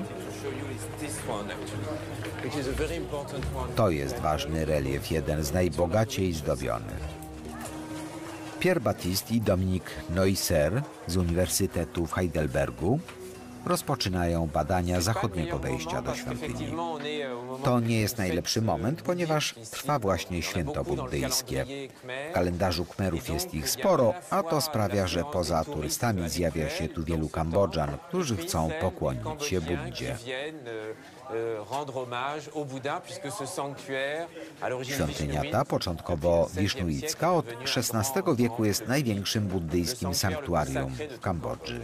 To jest ważny relief, jeden z najbogaciej zdobionych. Pierre Baptiste i Dominique Neusser z Uniwersytetu w Heidelbergu rozpoczynają badania zachodniego wejścia do świątyni. To nie jest najlepszy moment, ponieważ trwa właśnie święto buddyjskie. W kalendarzu Khmerów jest ich sporo, a to sprawia, że poza turystami zjawia się tu wielu Kambodżan, którzy chcą pokłonić się Buddzie. Świątynia ta, początkowo wisznuicka, od XVI wieku jest największym buddyjskim sanktuarium w Kambodży.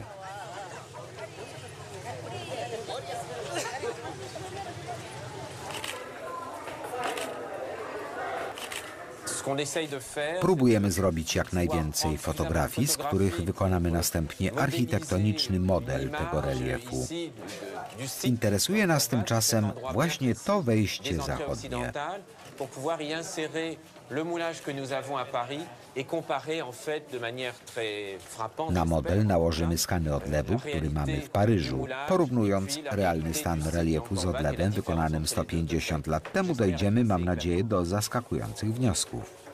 Próbujemy zrobić jak najwięcej fotografii, z których wykonamy następnie architektoniczny model tego reliefu. Interesuje nas tymczasem właśnie to wejście zachodnie. Na model nałożymy skany odlewu, który mamy w Paryżu. Porównując realny stan reliefu z odlewem wykonanym 150 lat temu, dojdziemy, mam nadzieję, do zaskakujących wniosków.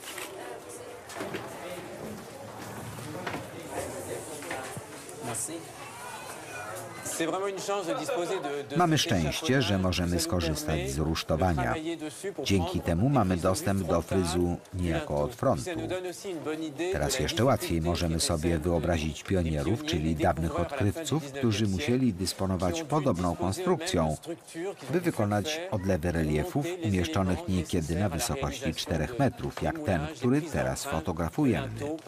Mamy szczęście, że możemy skorzystać z rusztowania. Dzięki temu mamy dostęp do fryzu niejako od frontu. Teraz jeszcze łatwiej możemy sobie wyobrazić pionierów, czyli dawnych odkrywców, którzy musieli dysponować podobną konstrukcją, by wykonać odlewy reliefów umieszczonych niekiedy na wysokości 4 metrów, jak ten, który teraz fotografujemy.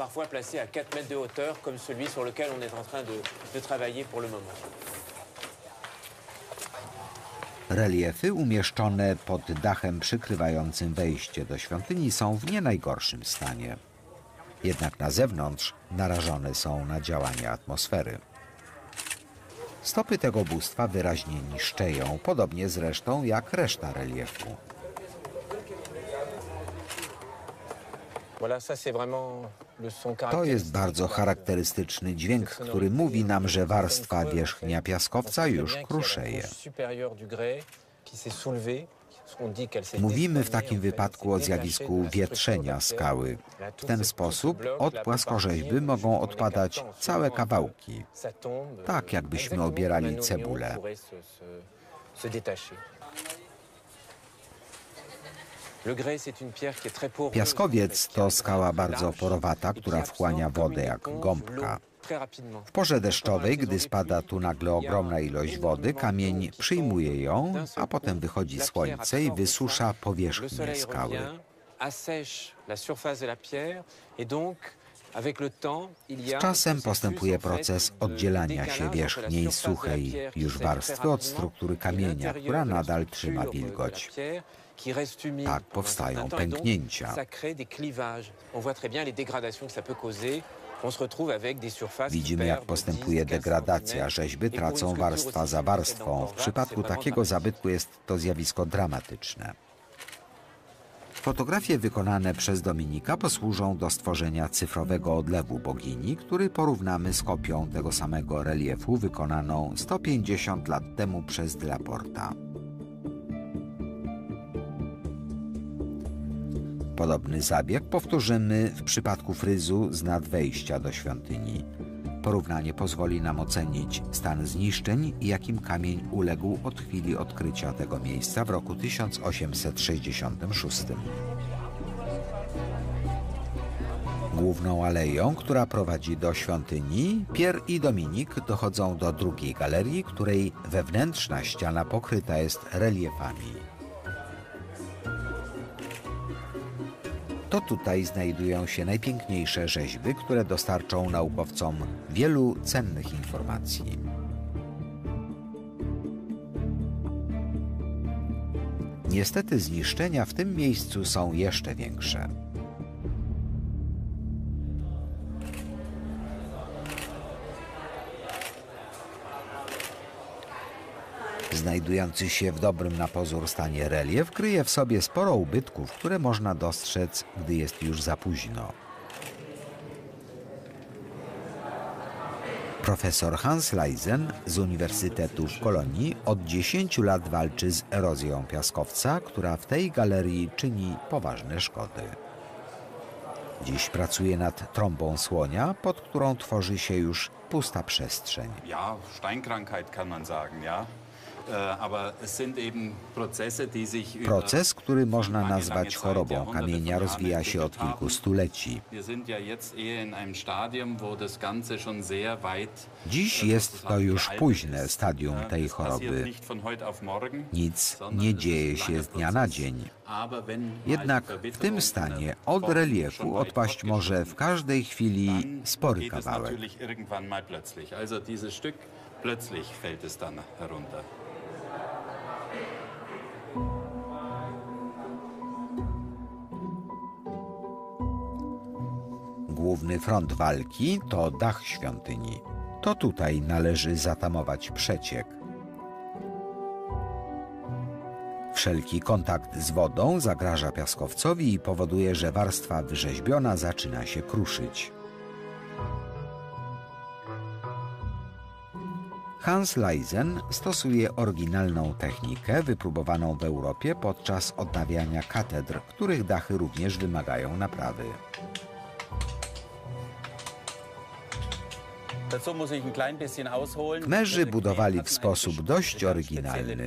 Reliefy umieszczone pod dachem przykrywającym wejście do świątyni są w nie najgorszym stanie. Jednak na zewnątrz narażone są na działanie atmosfery. Stopy tego bóstwa wyraźnie niszczeją, podobnie zresztą jak reszta reliefu. To jest bardzo charakterystyczny dźwięk, który mówi nam, że warstwa wierzchnia piaskowca już kruszeje. Mówimy w takim wypadku o zjawisku wietrzenia skały. W ten sposób od płaskorzeźby mogą odpadać całe kawałki, tak jakbyśmy obierali cebulę. Piaskowiec to skała bardzo porowata, która wchłania wodę jak gąbka. W porze deszczowej, gdy spada tu nagle ogromna ilość wody, kamień przyjmuje ją, a potem wychodzi słońce i wysusza powierzchnię skały. Z czasem postępuje proces oddzielania się wierzchniej, suchej już warstwy od struktury kamienia, która nadal trzyma wilgoć. Tak powstają pęknięcia. Widzimy, jak postępuje degradacja. Rzeźby tracą warstwa za warstwą. W przypadku takiego zabytku jest to zjawisko dramatyczne. Fotografie wykonane przez Dominika posłużą do stworzenia cyfrowego odlewu bogini, który porównamy z kopią tego samego reliefu wykonaną 150 lat temu przez Delaporta. Podobny zabieg powtórzymy w przypadku fryzu z nadwejścia do świątyni. Porównanie pozwoli nam ocenić stan zniszczeń, jakim kamień uległ od chwili odkrycia tego miejsca w roku 1866. Główną aleją, która prowadzi do świątyni, Pierre i Dominik dochodzą do drugiej galerii, której wewnętrzna ściana pokryta jest reliefami. To tutaj znajdują się najpiękniejsze rzeźby, które dostarczą naukowcom wielu cennych informacji. Niestety zniszczenia w tym miejscu są jeszcze większe. Znajdujący się w dobrym na pozór stanie relief kryje w sobie sporo ubytków, które można dostrzec, gdy jest już za późno. Profesor Hans Leisen z Uniwersytetu w Kolonii od 10 lat walczy z erozją piaskowca, która w tej galerii czyni poważne szkody. Dziś pracuje nad trąbą słonia, pod którą tworzy się już pusta przestrzeń. Ja, Steinkrankheit kann man sagen, ja. Aber es sind eben Prozesse, die sich über Proces, który można nazwać chorobą kamienia, rozwija się od kilku stuleci. Wir sind ja jetzt eher in einem Stadium, wo das Ganze schon sehr weit. Dziś jest to już późne stadium tej choroby. Nic nie dzieje się z dnia na dzień. Jednak w tym stanie od reliefu odpaść może w każdej chwili spory kawałek. Also dieses Stück, plötzlich fällt es dann herunter. Główny front walki to dach świątyni. To tutaj należy zatamować przeciek. Wszelki kontakt z wodą zagraża piaskowcowi i powoduje, że warstwa wyrzeźbiona zaczyna się kruszyć. Hans Leisen stosuje oryginalną technikę wypróbowaną w Europie podczas odnawiania katedr, których dachy również wymagają naprawy. Kmerzy budowali w sposób dość oryginalny.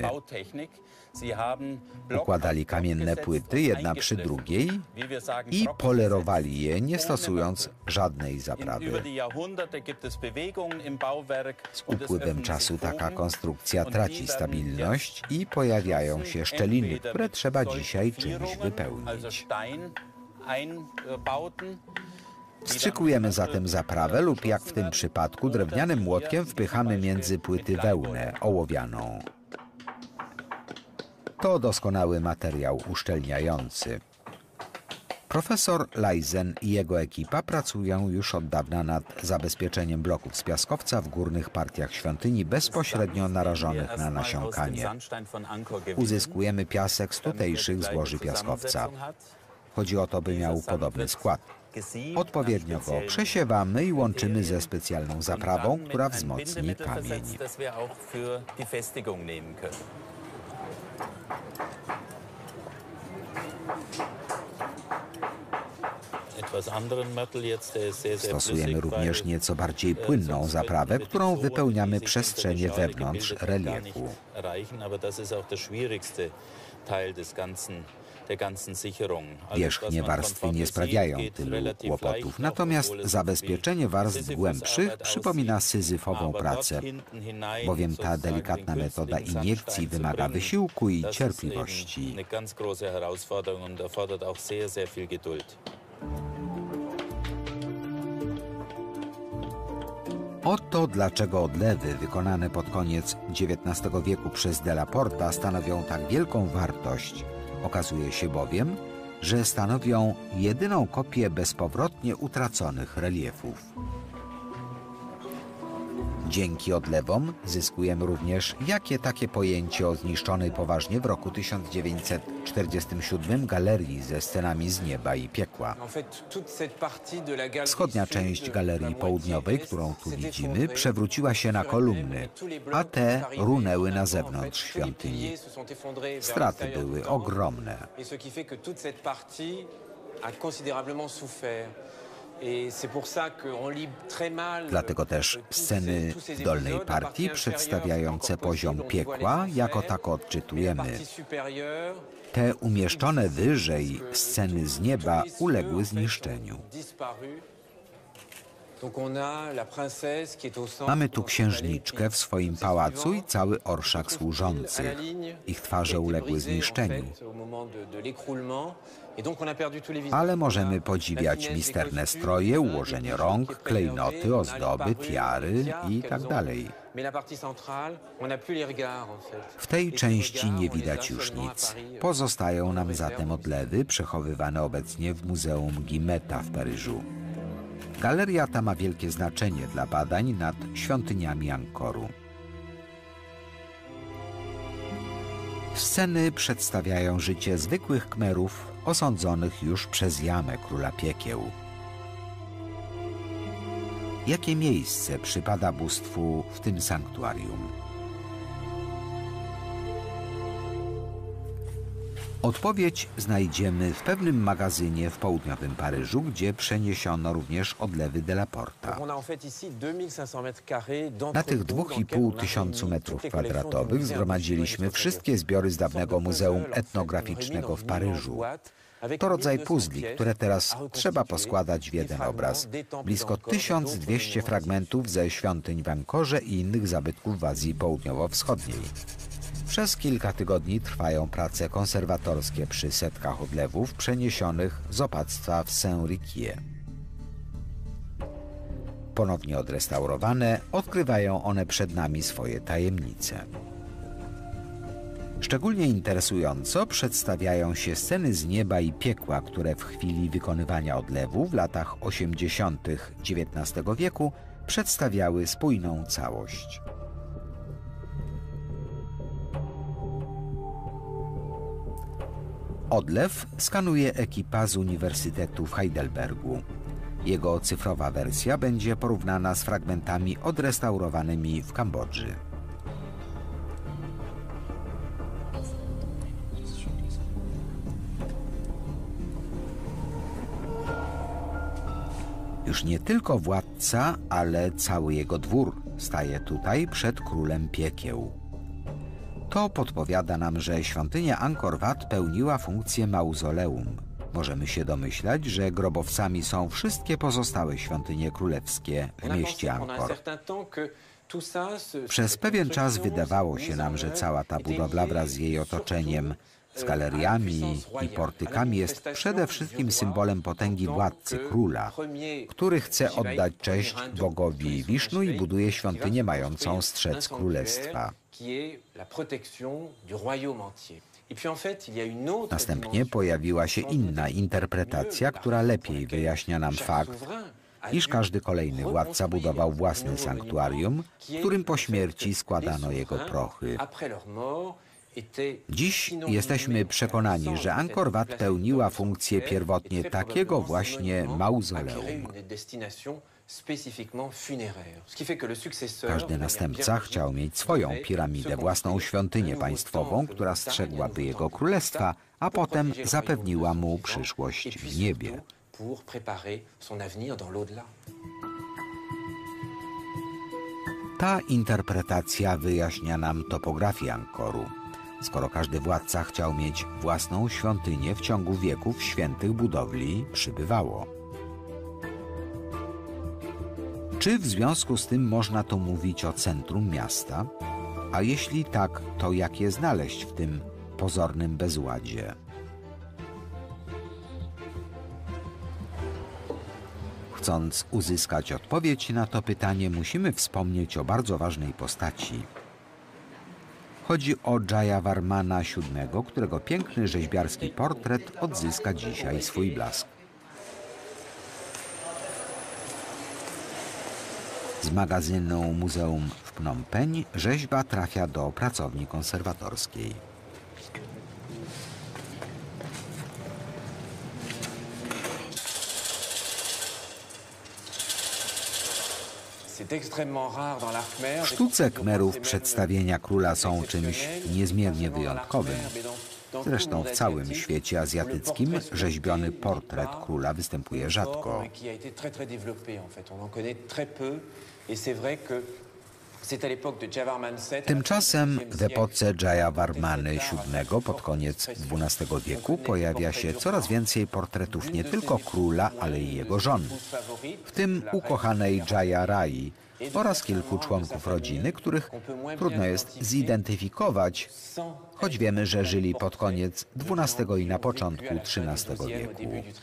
Układali kamienne płyty jedna przy drugiej i polerowali je, nie stosując żadnej zaprawy. Z upływem czasu taka konstrukcja traci stabilność i pojawiają się szczeliny, które trzeba dzisiaj czymś wypełnić. Wstrzykujemy zatem zaprawę lub, jak w tym przypadku, drewnianym młotkiem wpychamy między płyty wełnę ołowianą. To doskonały materiał uszczelniający. Profesor Leisen i jego ekipa pracują już od dawna nad zabezpieczeniem bloków z piaskowca w górnych partiach świątyni bezpośrednio narażonych na nasiąkanie. Uzyskujemy piasek z tutejszych złoży piaskowca. Chodzi o to, by miał podobny skład. Odpowiednio go przesiewamy i łączymy ze specjalną zaprawą, która wzmocni kamień. Stosujemy również nieco bardziej płynną zaprawę, którą wypełniamy przestrzenie wewnątrz reliefu. Wierzchnie warstwy nie sprawiają tylu kłopotów, natomiast zabezpieczenie warstw głębszych przypomina syzyfową pracę, bowiem ta delikatna metoda iniekcji wymaga wysiłku i cierpliwości. Oto dlaczego odlewy wykonane pod koniec XIX wieku przez Della Porta stanowią tak wielką wartość. Okazuje się bowiem, że stanowią jedyną kopię bezpowrotnie utraconych reliefów. Dzięki odlewom zyskujemy również jakie takie pojęcie o zniszczonej poważnie w roku 1947 galerii ze scenami z nieba i piekła. Wschodnia część galerii południowej, którą tu widzimy, przewróciła się na kolumny, a te runęły na zewnątrz świątyni. Straty były ogromne. Dlatego też sceny w dolnej partii przedstawiające poziom piekła jako tako odczytujemy. Te umieszczone wyżej sceny z nieba uległy zniszczeniu. Mamy tu księżniczkę w swoim pałacu i cały orszak służących. Ich twarze uległy zniszczeniu. Ale możemy podziwiać misterne stroje, ułożenie rąk, klejnoty, ozdoby, tiary i tak dalej. W tej części nie widać już nic. Pozostają nam zatem odlewy przechowywane obecnie w Muzeum Guimeta w Paryżu. Galeria ta ma wielkie znaczenie dla badań nad świątyniami Angkoru. Sceny przedstawiają życie zwykłych Kmerów osądzonych już przez Jamę, króla piekieł. Jakie miejsce przypada bóstwu w tym sanktuarium? Odpowiedź znajdziemy w pewnym magazynie w południowym Paryżu, gdzie przeniesiono również odlewy de la Porta. Na tych 2500 metrów kwadratowych zgromadziliśmy wszystkie zbiory z dawnego Muzeum Etnograficznego w Paryżu. To rodzaj puzli, które teraz trzeba poskładać w jeden obraz. Blisko 1200 fragmentów ze świątyń w Angkorze i innych zabytków w Azji Południowo-Wschodniej. Przez kilka tygodni trwają prace konserwatorskie przy setkach odlewów przeniesionych z opactwa w Saint-Riquier. Ponownie odrestaurowane, odkrywają one przed nami swoje tajemnice. Szczególnie interesująco przedstawiają się sceny z nieba i piekła, które w chwili wykonywania odlewu w latach 80. XIX wieku przedstawiały spójną całość. Odlew skanuje ekipa z Uniwersytetu w Heidelbergu. Jego cyfrowa wersja będzie porównana z fragmentami odrestaurowanymi w Kambodży. Już nie tylko władca, ale cały jego dwór staje tutaj przed królem piekieł. To podpowiada nam, że świątynia Angkor Wat pełniła funkcję mauzoleum. Możemy się domyślać, że grobowcami są wszystkie pozostałe świątynie królewskie w mieście Angkor. Przez pewien czas wydawało się nam, że cała ta budowla wraz z jej otoczeniem, z galeriami i portykami jest przede wszystkim symbolem potęgi władcy, króla, który chce oddać cześć bogowi Wisznu i buduje świątynię mającą strzec królestwa. Następnie pojawiła się inna interpretacja, która lepiej wyjaśnia nam fakt, iż każdy kolejny władca budował własne sanktuarium, w którym po śmierci składano jego prochy. Dziś jesteśmy przekonani, że Angkor Wat pełniła funkcję pierwotnie takiego właśnie mauzoleum. Każdy następca chciał mieć swoją piramidę, własną świątynię państwową, która strzegłaby jego królestwa, a potem zapewniła mu przyszłość w niebie. Ta interpretacja wyjaśnia nam topografię Angkoru. Skoro każdy władca chciał mieć własną świątynię, w ciągu wieków świętych budowli przybywało. Czy w związku z tym można tu mówić o centrum miasta? A jeśli tak, to jak je znaleźć w tym pozornym bezładzie? Chcąc uzyskać odpowiedź na to pytanie, musimy wspomnieć o bardzo ważnej postaci. Chodzi o Jayavarmana VII, którego piękny rzeźbiarski portret odzyska dzisiaj swój blask. Z magazynu Muzeum w Phnom Penh rzeźba trafia do pracowni konserwatorskiej. W sztuce Khmerów przedstawienia króla są czymś niezmiernie wyjątkowym. Zresztą w całym świecie azjatyckim rzeźbiony portret króla występuje rzadko. Tymczasem w epoce Jayavarmany VII pod koniec XII wieku pojawia się coraz więcej portretów nie tylko króla, ale i jego żon, w tym ukochanej Jaya Rai oraz kilku członków rodziny, których trudno jest zidentyfikować, choć wiemy, że żyli pod koniec XII i na początku XIII wieku.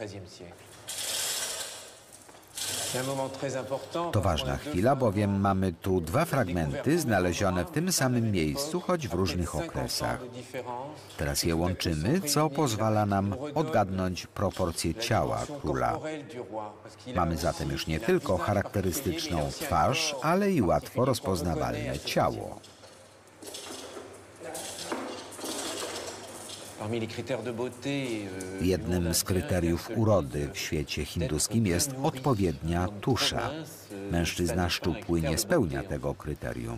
To ważna chwila, bowiem mamy tu dwa fragmenty znalezione w tym samym miejscu, choć w różnych okresach. Teraz je łączymy, co pozwala nam odgadnąć proporcje ciała króla. Mamy zatem już nie tylko charakterystyczną twarz, ale i łatwo rozpoznawalne ciało. Jednym z kryteriów urody w świecie hinduskim jest odpowiednia tusza. Mężczyzna szczupły nie spełnia tego kryterium.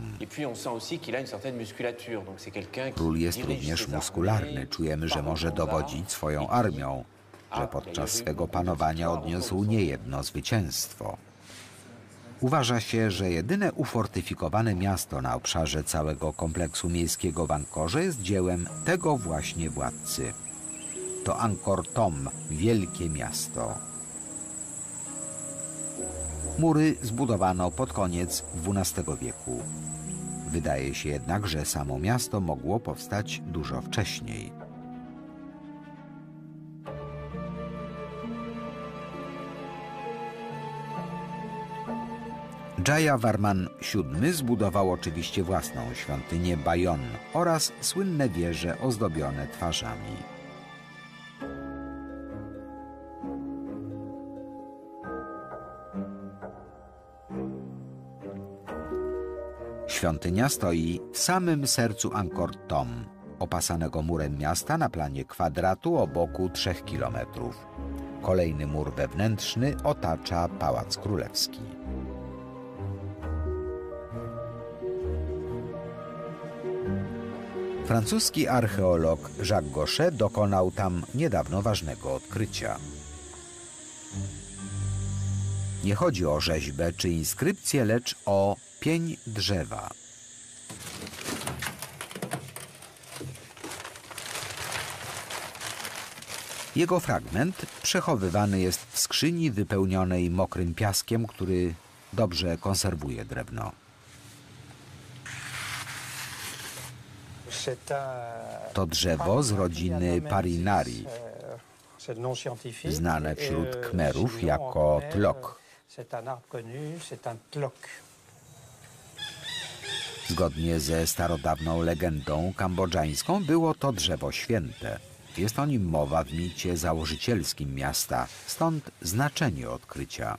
Król jest również muskularny. Czujemy, że może dowodzić swoją armią, że podczas swego panowania odniósł niejedno zwycięstwo. Uważa się, że jedyne ufortyfikowane miasto na obszarze całego kompleksu miejskiego w Angkorze jest dziełem tego właśnie władcy. To Angkor Thom, wielkie miasto. Mury zbudowano pod koniec XII wieku. Wydaje się jednak, że samo miasto mogło powstać dużo wcześniej. Jayavarman VII zbudował oczywiście własną świątynię Bayon oraz słynne wieże ozdobione twarzami. Świątynia stoi w samym sercu Angkor Thom, opasanego murem miasta na planie kwadratu o boku 3 kilometrów. Kolejny mur wewnętrzny otacza Pałac Królewski. Francuski archeolog Jacques Gauchet dokonał tam niedawno ważnego odkrycia. Nie chodzi o rzeźbę czy inskrypcję, lecz o pień drzewa. Jego fragment przechowywany jest w skrzyni wypełnionej mokrym piaskiem, który dobrze konserwuje drewno. To drzewo z rodziny Parinari, znane wśród Khmerów jako tlok. Zgodnie ze starodawną legendą kambodżańską było to drzewo święte. Jest o nim mowa w micie założycielskim miasta, stąd znaczenie odkrycia.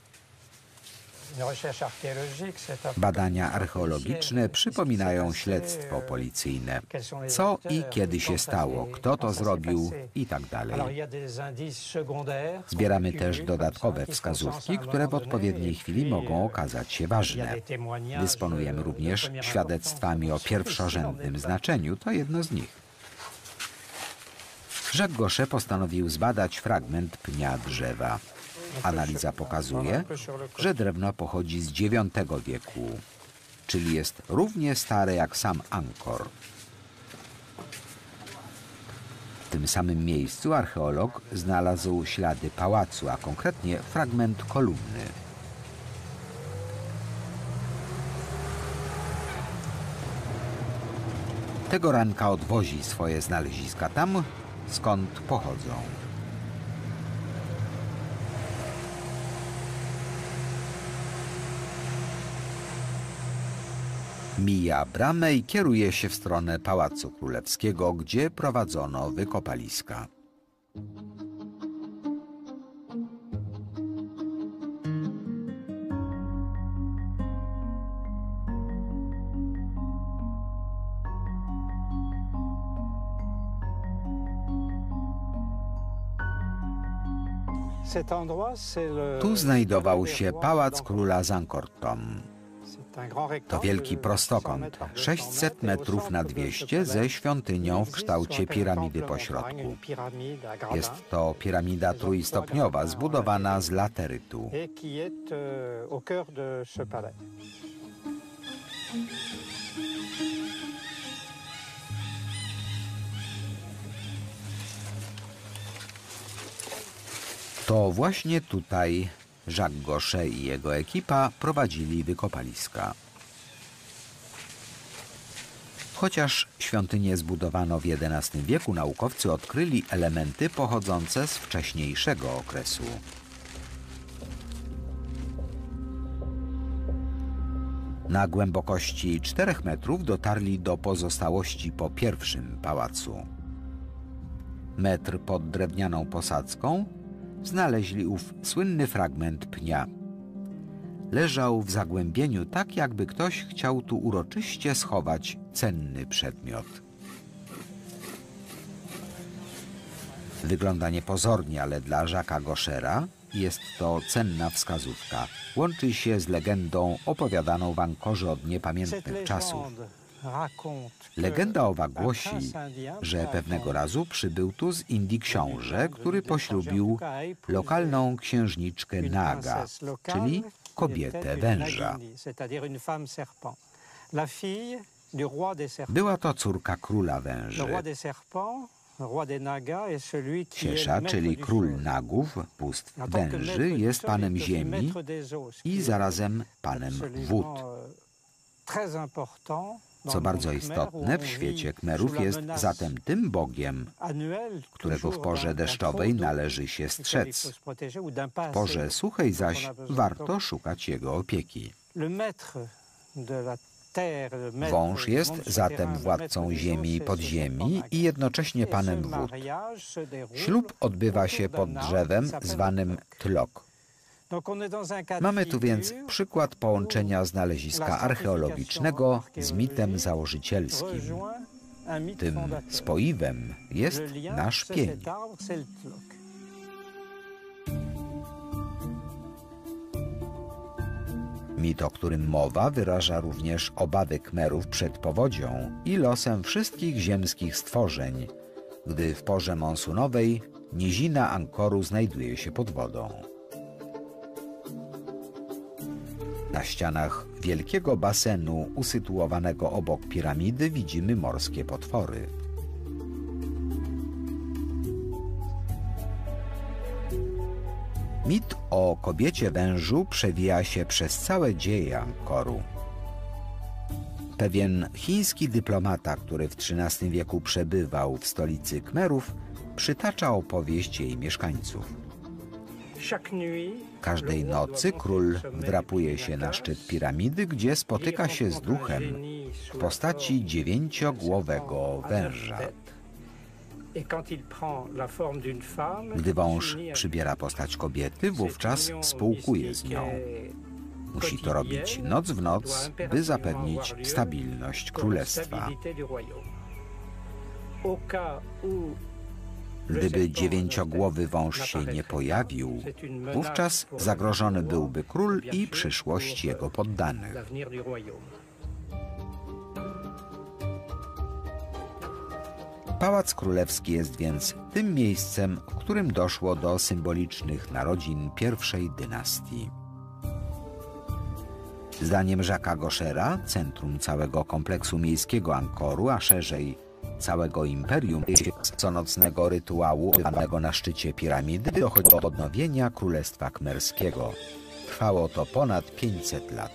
Badania archeologiczne przypominają śledztwo policyjne. Co i kiedy się stało, kto to zrobił i tak dalej. Zbieramy też dodatkowe wskazówki, które w odpowiedniej chwili mogą okazać się ważne. Dysponujemy również świadectwami o pierwszorzędnym znaczeniu, to jedno z nich. Jacques Gauchet postanowił zbadać fragment pnia drzewa. Analiza pokazuje, że drewno pochodzi z IX wieku, czyli jest równie stare jak sam Angkor. W tym samym miejscu archeolog znalazł ślady pałacu, a konkretnie fragment kolumny. Tego ranka odwozi swoje znaleziska tam, skąd pochodzą. Mija bramę i kieruje się w stronę Pałacu Królewskiego, gdzie prowadzono wykopaliska. Tu znajdował się Pałac Króla z Angkor Thom. To wielki prostokąt, 600 metrów na 200 ze świątynią w kształcie piramidy pośrodku. Jest to piramida trójstopniowa, zbudowana z laterytu. To właśnie tutaj Jacques Gauchet i jego ekipa prowadzili wykopaliska. Chociaż świątynię zbudowano w XI wieku, naukowcy odkryli elementy pochodzące z wcześniejszego okresu. Na głębokości 4 metrów dotarli do pozostałości po pierwszym pałacu. Metr pod drewnianą posadzką znaleźli ów słynny fragment pnia. Leżał w zagłębieniu tak, jakby ktoś chciał tu uroczyście schować cenny przedmiot. Wygląda niepozornie, ale dla Jacques'a Gauchera jest to cenna wskazówka. Łączy się z legendą opowiadaną w Ankorze od niepamiętnych czasów. Legenda owa głosi, że pewnego razu przybył tu z Indii książę, który poślubił lokalną księżniczkę Naga, czyli kobietę węża. Była to córka króla węży. Siesza, czyli król nagów, bóstw węży, jest panem ziemi i zarazem panem wód. Co bardzo istotne, w świecie Kmerów jest zatem tym bogiem, którego w porze deszczowej należy się strzec. W porze suchej zaś warto szukać jego opieki. Wąż jest zatem władcą ziemi i podziemi i jednocześnie panem wód. Ślub odbywa się pod drzewem zwanym tlok. Mamy tu więc przykład połączenia znaleziska archeologicznego z mitem założycielskim. Tym spoiwem jest nasz pień. Mit, o którym mowa, wyraża również obawy Kmerów przed powodzią i losem wszystkich ziemskich stworzeń, gdy w porze monsunowej nizina Ankoru znajduje się pod wodą. Na ścianach wielkiego basenu usytuowanego obok piramidy widzimy morskie potwory. Mit o kobiecie wężu przewija się przez całe dzieje Ankoru. Pewien chiński dyplomata, który w XIII wieku przebywał w stolicy Kmerów, przytacza opowieść jej mieszkańców. Każdej nocy król wdrapuje się na szczyt piramidy, gdzie spotyka się z duchem w postaci 9-głowego węża. Gdy wąż przybiera postać kobiety, wówczas spółkuje z nią. Musi to robić noc w noc, by zapewnić stabilność królestwa. Gdyby 9-głowy wąż się nie pojawił, wówczas zagrożony byłby król i przyszłość jego poddanych. Pałac Królewski jest więc tym miejscem, w którym doszło do symbolicznych narodzin pierwszej dynastii. Zdaniem Jacques'a Gauchera, centrum całego kompleksu miejskiego Ankoru, a szerzej całego imperium, z conocnego rytuału odbywanego na szczycie piramidy dochodzi do odnowienia Królestwa Kmerskiego. Trwało to ponad 500 lat.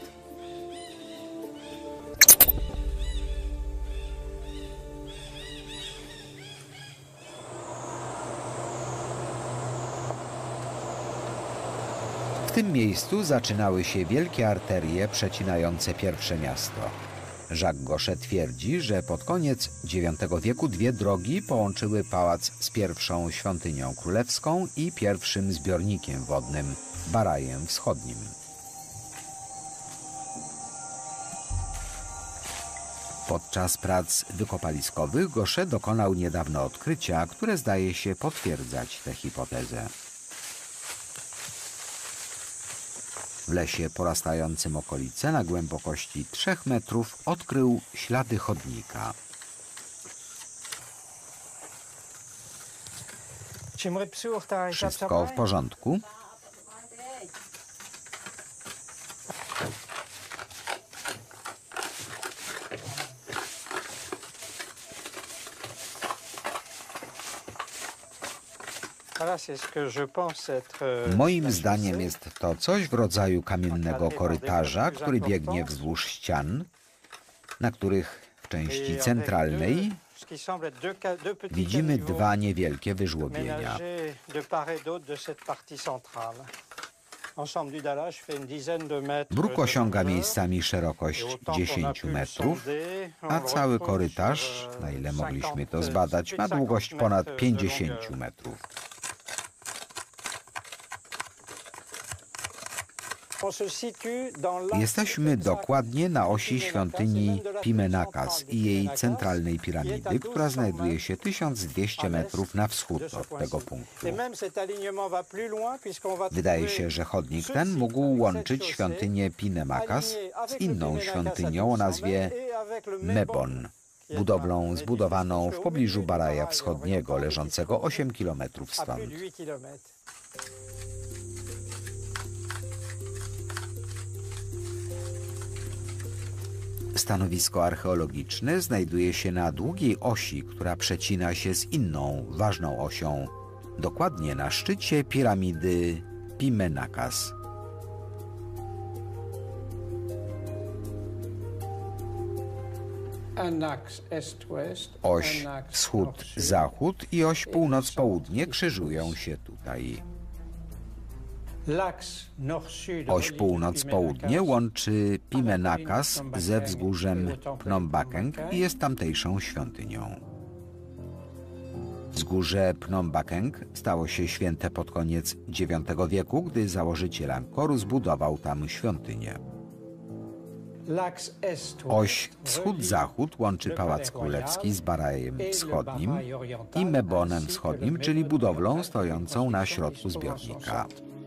W tym miejscu zaczynały się wielkie arterie przecinające pierwsze miasto. Jacques Gaucher twierdzi, że pod koniec IX wieku dwie drogi połączyły pałac z pierwszą świątynią królewską i pierwszym zbiornikiem wodnym, Barajem Wschodnim. Podczas prac wykopaliskowych Gaucher dokonał niedawno odkrycia, które zdaje się potwierdzać tę hipotezę. W lesie porastającym okolice na głębokości 3 metrów odkrył ślady chodnika. Wszystko w porządku? Moim zdaniem jest to coś w rodzaju kamiennego korytarza, który biegnie wzdłuż ścian, na których w części centralnej widzimy dwa niewielkie wyżłobienia. Bruk osiąga miejscami szerokość 10 metrów, a cały korytarz, na ile mogliśmy to zbadać, ma długość ponad 50 metrów. Jesteśmy dokładnie na osi świątyni Pimenakas i jej centralnej piramidy, która znajduje się 1200 metrów na wschód od tego punktu. Wydaje się, że chodnik ten mógł łączyć świątynię Pinemakas z inną świątynią o nazwie Mebon, budowlą zbudowaną w pobliżu Baraja Wschodniego, leżącego 8 kilometrów stąd. Stanowisko archeologiczne znajduje się na długiej osi, która przecina się z inną, ważną osią, dokładnie na szczycie piramidy Pimenakas. Oś wschód-zachód i oś północ-południe krzyżują się tutaj. Oś północ-południe łączy Pimenakas ze wzgórzem Phnom Bakeng i jest tamtejszą świątynią. Wzgórze Phnom Bakeng stało się święte pod koniec IX wieku, gdy założyciel Angkoru zbudował tam świątynię. Oś wschód-zachód łączy Pałac Królewski z Barajem Wschodnim i Mebonem Wschodnim, czyli budowlą stojącą na środku zbiornika.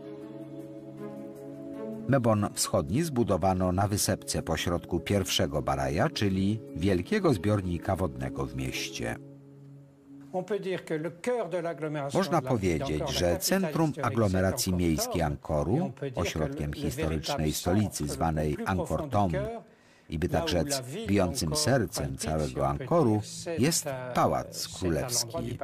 Mebon Wschodni zbudowano na wysepce pośrodku pierwszego Baraja, czyli wielkiego zbiornika wodnego w mieście. Można powiedzieć, że centrum aglomeracji miejskiej Angkoru, ośrodkiem historycznej stolicy zwanej Angkor Thom i by tak rzec bijącym sercem całego Angkoru, jest Pałac Królewski.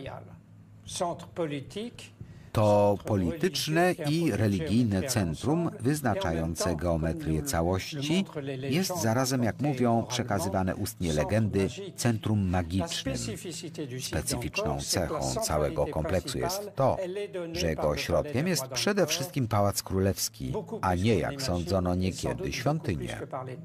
To polityczne i religijne centrum wyznaczające geometrię całości jest zarazem, jak mówią przekazywane ustnie legendy, centrum magicznym. Specyficzną cechą całego kompleksu jest to, że jego ośrodkiem jest przede wszystkim Pałac Królewski, a nie, jak sądzono niekiedy, świątynie.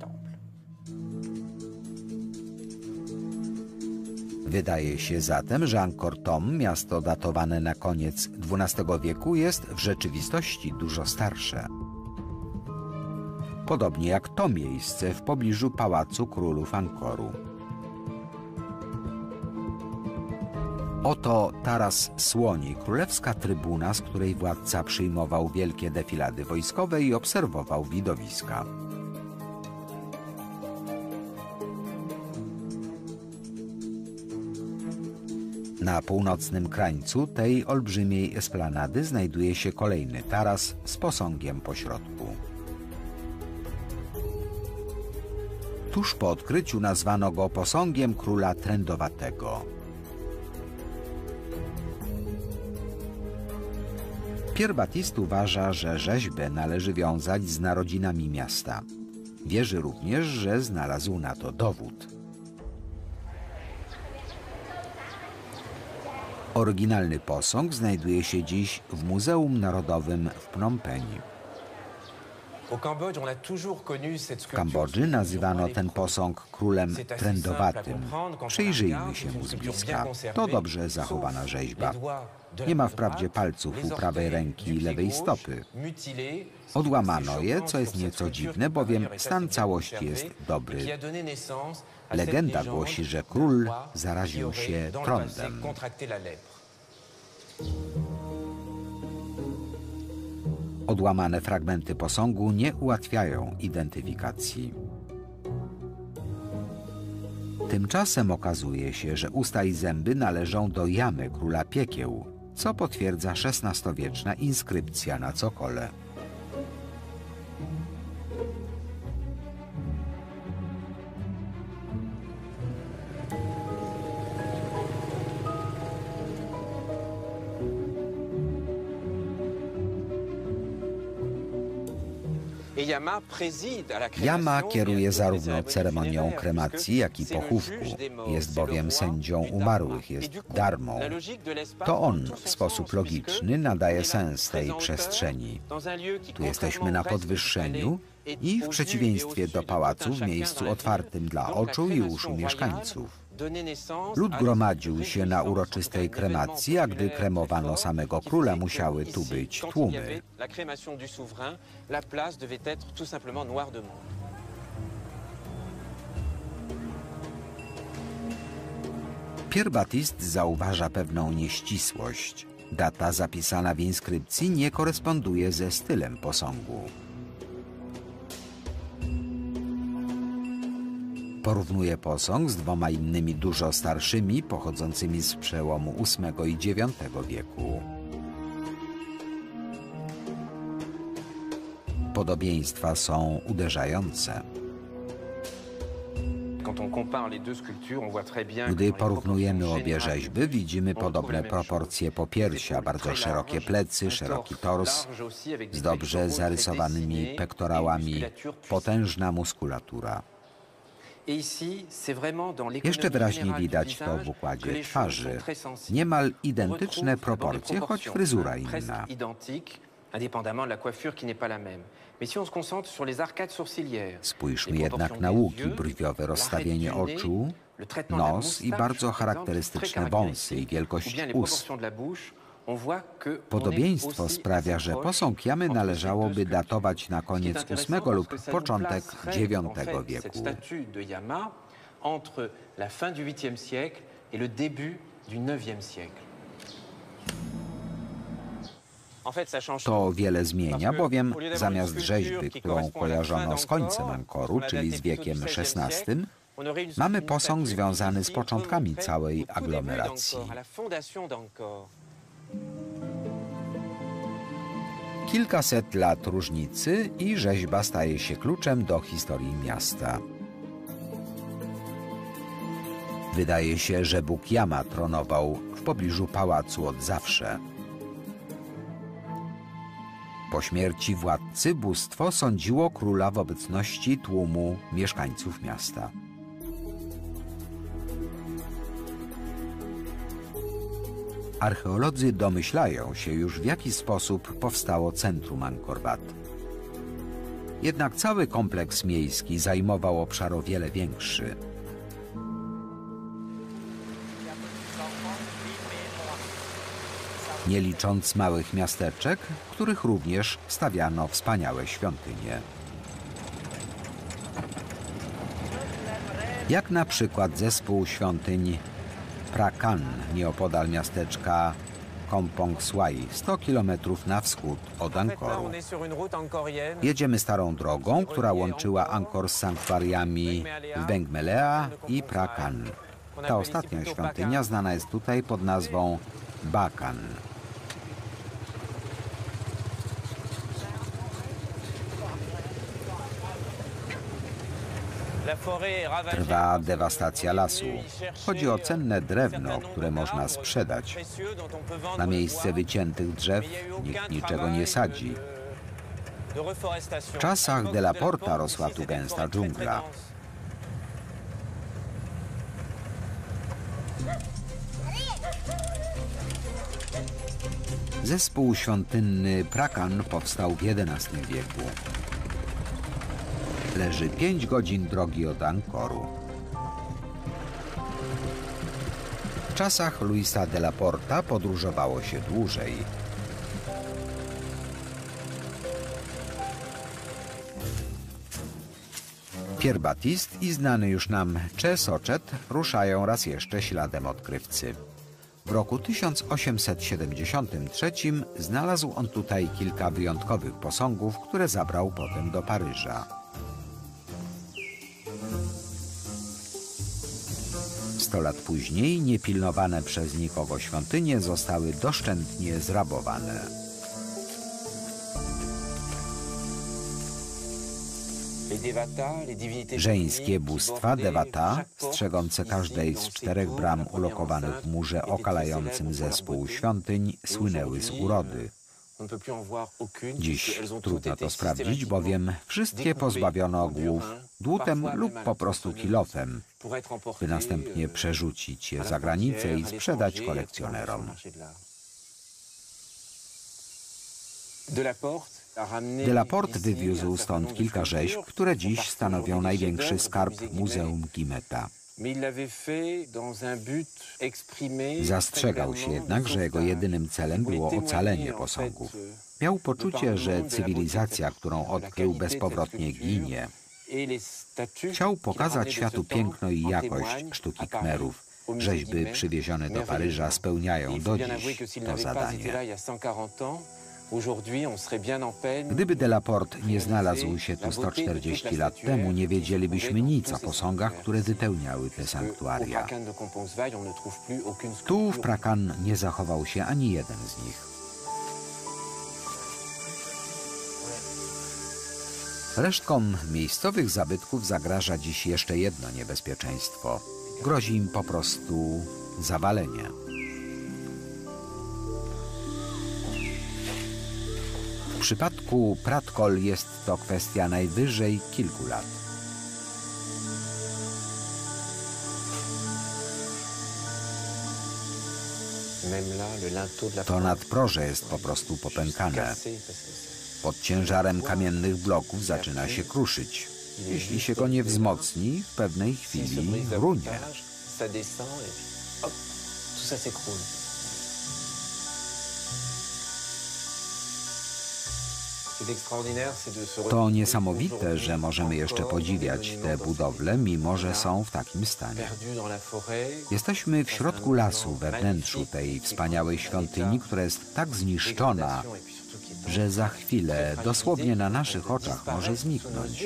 Wydaje się zatem, że Angkor Thom, miasto datowane na koniec XII wieku, jest w rzeczywistości dużo starsze. Podobnie jak to miejsce w pobliżu Pałacu Królów Angkoru. Oto taras słoni, królewska trybuna, z której władca przyjmował wielkie defilady wojskowe i obserwował widowiska. Na północnym krańcu tej olbrzymiej esplanady znajduje się kolejny taras z posągiem pośrodku. Tuż po odkryciu nazwano go posągiem króla trędowatego. Pierre Baptiste uważa, że rzeźbę należy wiązać z narodzinami miasta. Wierzy również, że znalazł na to dowód. Oryginalny posąg znajduje się dziś w Muzeum Narodowym w Phnom Penh. W Kambodży nazywano ten posąg królem trędowatym. Przyjrzyjmy się mu z bliska. To dobrze zachowana rzeźba. Nie ma wprawdzie palców u prawej ręki i lewej stopy. Odłamano je, co jest nieco dziwne, bowiem stan całości jest dobry. Legenda głosi, że król zaraził się trądem. Odłamane fragmenty posągu nie ułatwiają identyfikacji. Tymczasem okazuje się, że usta i zęby należą do jamy króla piekieł, co potwierdza XVI-wieczna inskrypcja na cokole. Yama kieruje zarówno ceremonią kremacji, jak i pochówku. Jest bowiem sędzią umarłych, jest dharmą. To on w sposób logiczny nadaje sens tej przestrzeni. Tu jesteśmy na podwyższeniu i w przeciwieństwie do pałacu w miejscu otwartym dla oczu i uszu mieszkańców. Lud gromadził się na uroczystej kremacji, a gdy kremowano samego króla, musiały tu być tłumy. Pierre Baptiste zauważa pewną nieścisłość. Data zapisana w inskrypcji nie koresponduje ze stylem posągu. Porównuje posąg z dwoma innymi dużo starszymi, pochodzącymi z przełomu VIII i IX wieku. Podobieństwa są uderzające. Gdy porównujemy obie rzeźby, widzimy podobne proporcje popiersia, bardzo szerokie plecy, szeroki tors, z dobrze zarysowanymi pektorałami, potężna muskulatura. Jeszcze wyraźniej widać to w układzie twarzy. Niemal identyczne proporcje, choć fryzura inna. Spójrzmy jednak na łuki brwiowe, rozstawienie oczu, nos i bardzo charakterystyczne wąsy i wielkość ust. Podobieństwo sprawia, że posąg Jamy należałoby datować na koniec VIII lub początek IX wieku. To wiele zmienia, bowiem zamiast rzeźby, którą kojarzono z końcem Ankoru, czyli z wiekiem XVI, mamy posąg związany z początkami całej aglomeracji. Kilkaset lat różnicy i rzeźba staje się kluczem do historii miasta. Wydaje się, że Bóg Jama tronował w pobliżu pałacu od zawsze. Po śmierci władcy bóstwo sądziło króla w obecności tłumu mieszkańców miasta. Archeolodzy domyślają się już, w jaki sposób powstało centrum Angkor Wat. Jednak cały kompleks miejski zajmował obszar o wiele większy. Nie licząc małych miasteczek, w których również stawiano wspaniałe świątynie. Jak na przykład zespół świątyń Prakan nieopodal miasteczka Kompong Swai, 100 km na wschód od Angkoru. Jedziemy starą drogą, która łączyła Angkor z sanktuariami w Bengmelea i Prakan. Ta ostatnia świątynia znana jest tutaj pod nazwą Bakan. Trwa dewastacja lasu. Chodzi o cenne drewno, które można sprzedać. Na miejsce wyciętych drzew nikt niczego nie sadzi. W czasach de la Porta rosła tu gęsta dżungla. Zespół świątynny Prakan powstał w XI wieku. Leży 5 godzin drogi od Angkoru. W czasach Luisa de la Porta podróżowało się dłużej. Pierre Baptiste i znany już nam Che Sochet ruszają raz jeszcze śladem odkrywcy. W roku 1873 znalazł on tutaj kilka wyjątkowych posągów, które zabrał potem do Paryża. 100 lat później niepilnowane przez nikogo świątynie zostały doszczętnie zrabowane. Żeńskie bóstwa Devata, strzegące każdej z 4 bram ulokowanych w murze okalającym zespół świątyń, słynęły z urody. Dziś trudno to sprawdzić, bowiem wszystkie pozbawiono głów dłutem lub po prostu kilofem, by następnie przerzucić je za granicę i sprzedać kolekcjonerom. De la Porte wywiózł stąd kilka rzeźb, które dziś stanowią największy skarb Muzeum Guimeta. Zastrzegał się jednak, że jego jedynym celem było ocalenie posągów. Miał poczucie, że cywilizacja, którą odkrył, bezpowrotnie ginie. Chciał pokazać światu piękno i jakość sztuki Khmerów. Rzeźby przywiezione do Paryża spełniają do dziś to zadanie. Gdyby Delaporte nie znalazł się tu 140 lat temu, nie wiedzielibyśmy nic o posągach, które wypełniały te sanktuaria. Tu w Prakan nie zachował się ani jeden z nich. Resztkom miejscowych zabytków zagraża dziś jeszcze jedno niebezpieczeństwo. Grozi im po prostu zawalenie. W przypadku Pratkol jest to kwestia najwyżej kilku lat. To nadproże jest po prostu popękane. Pod ciężarem kamiennych bloków zaczyna się kruszyć. Jeśli się go nie wzmocni, w pewnej chwili runie. To niesamowite, że możemy jeszcze podziwiać te budowle, mimo że są w takim stanie. Jesteśmy w środku lasu, we wnętrzu tej wspaniałej świątyni, która jest tak zniszczona, że za chwilę, dosłownie na naszych oczach, może zniknąć.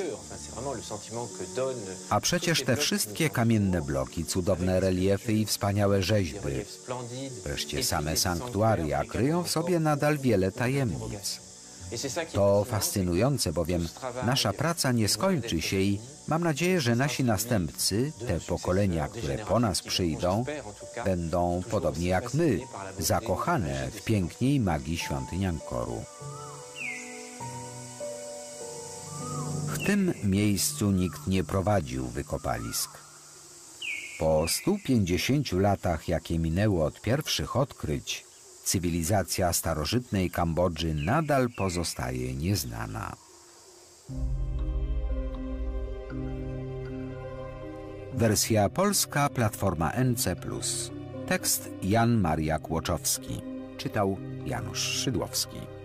A przecież te wszystkie kamienne bloki, cudowne reliefy i wspaniałe rzeźby, wreszcie same sanktuaria, kryją w sobie nadal wiele tajemnic. To fascynujące, bowiem nasza praca nie skończy się i mam nadzieję, że nasi następcy, te pokolenia, które po nas przyjdą, będą, podobnie jak my, zakochane w pięknie i magii świątyń Angkoru. W tym miejscu nikt nie prowadził wykopalisk. Po 150 latach, jakie minęły od pierwszych odkryć, cywilizacja starożytnej Kambodży nadal pozostaje nieznana. Wersja polska, platforma NC+. Tekst Jan Maria Kłoczowski. Czytał Janusz Szydłowski.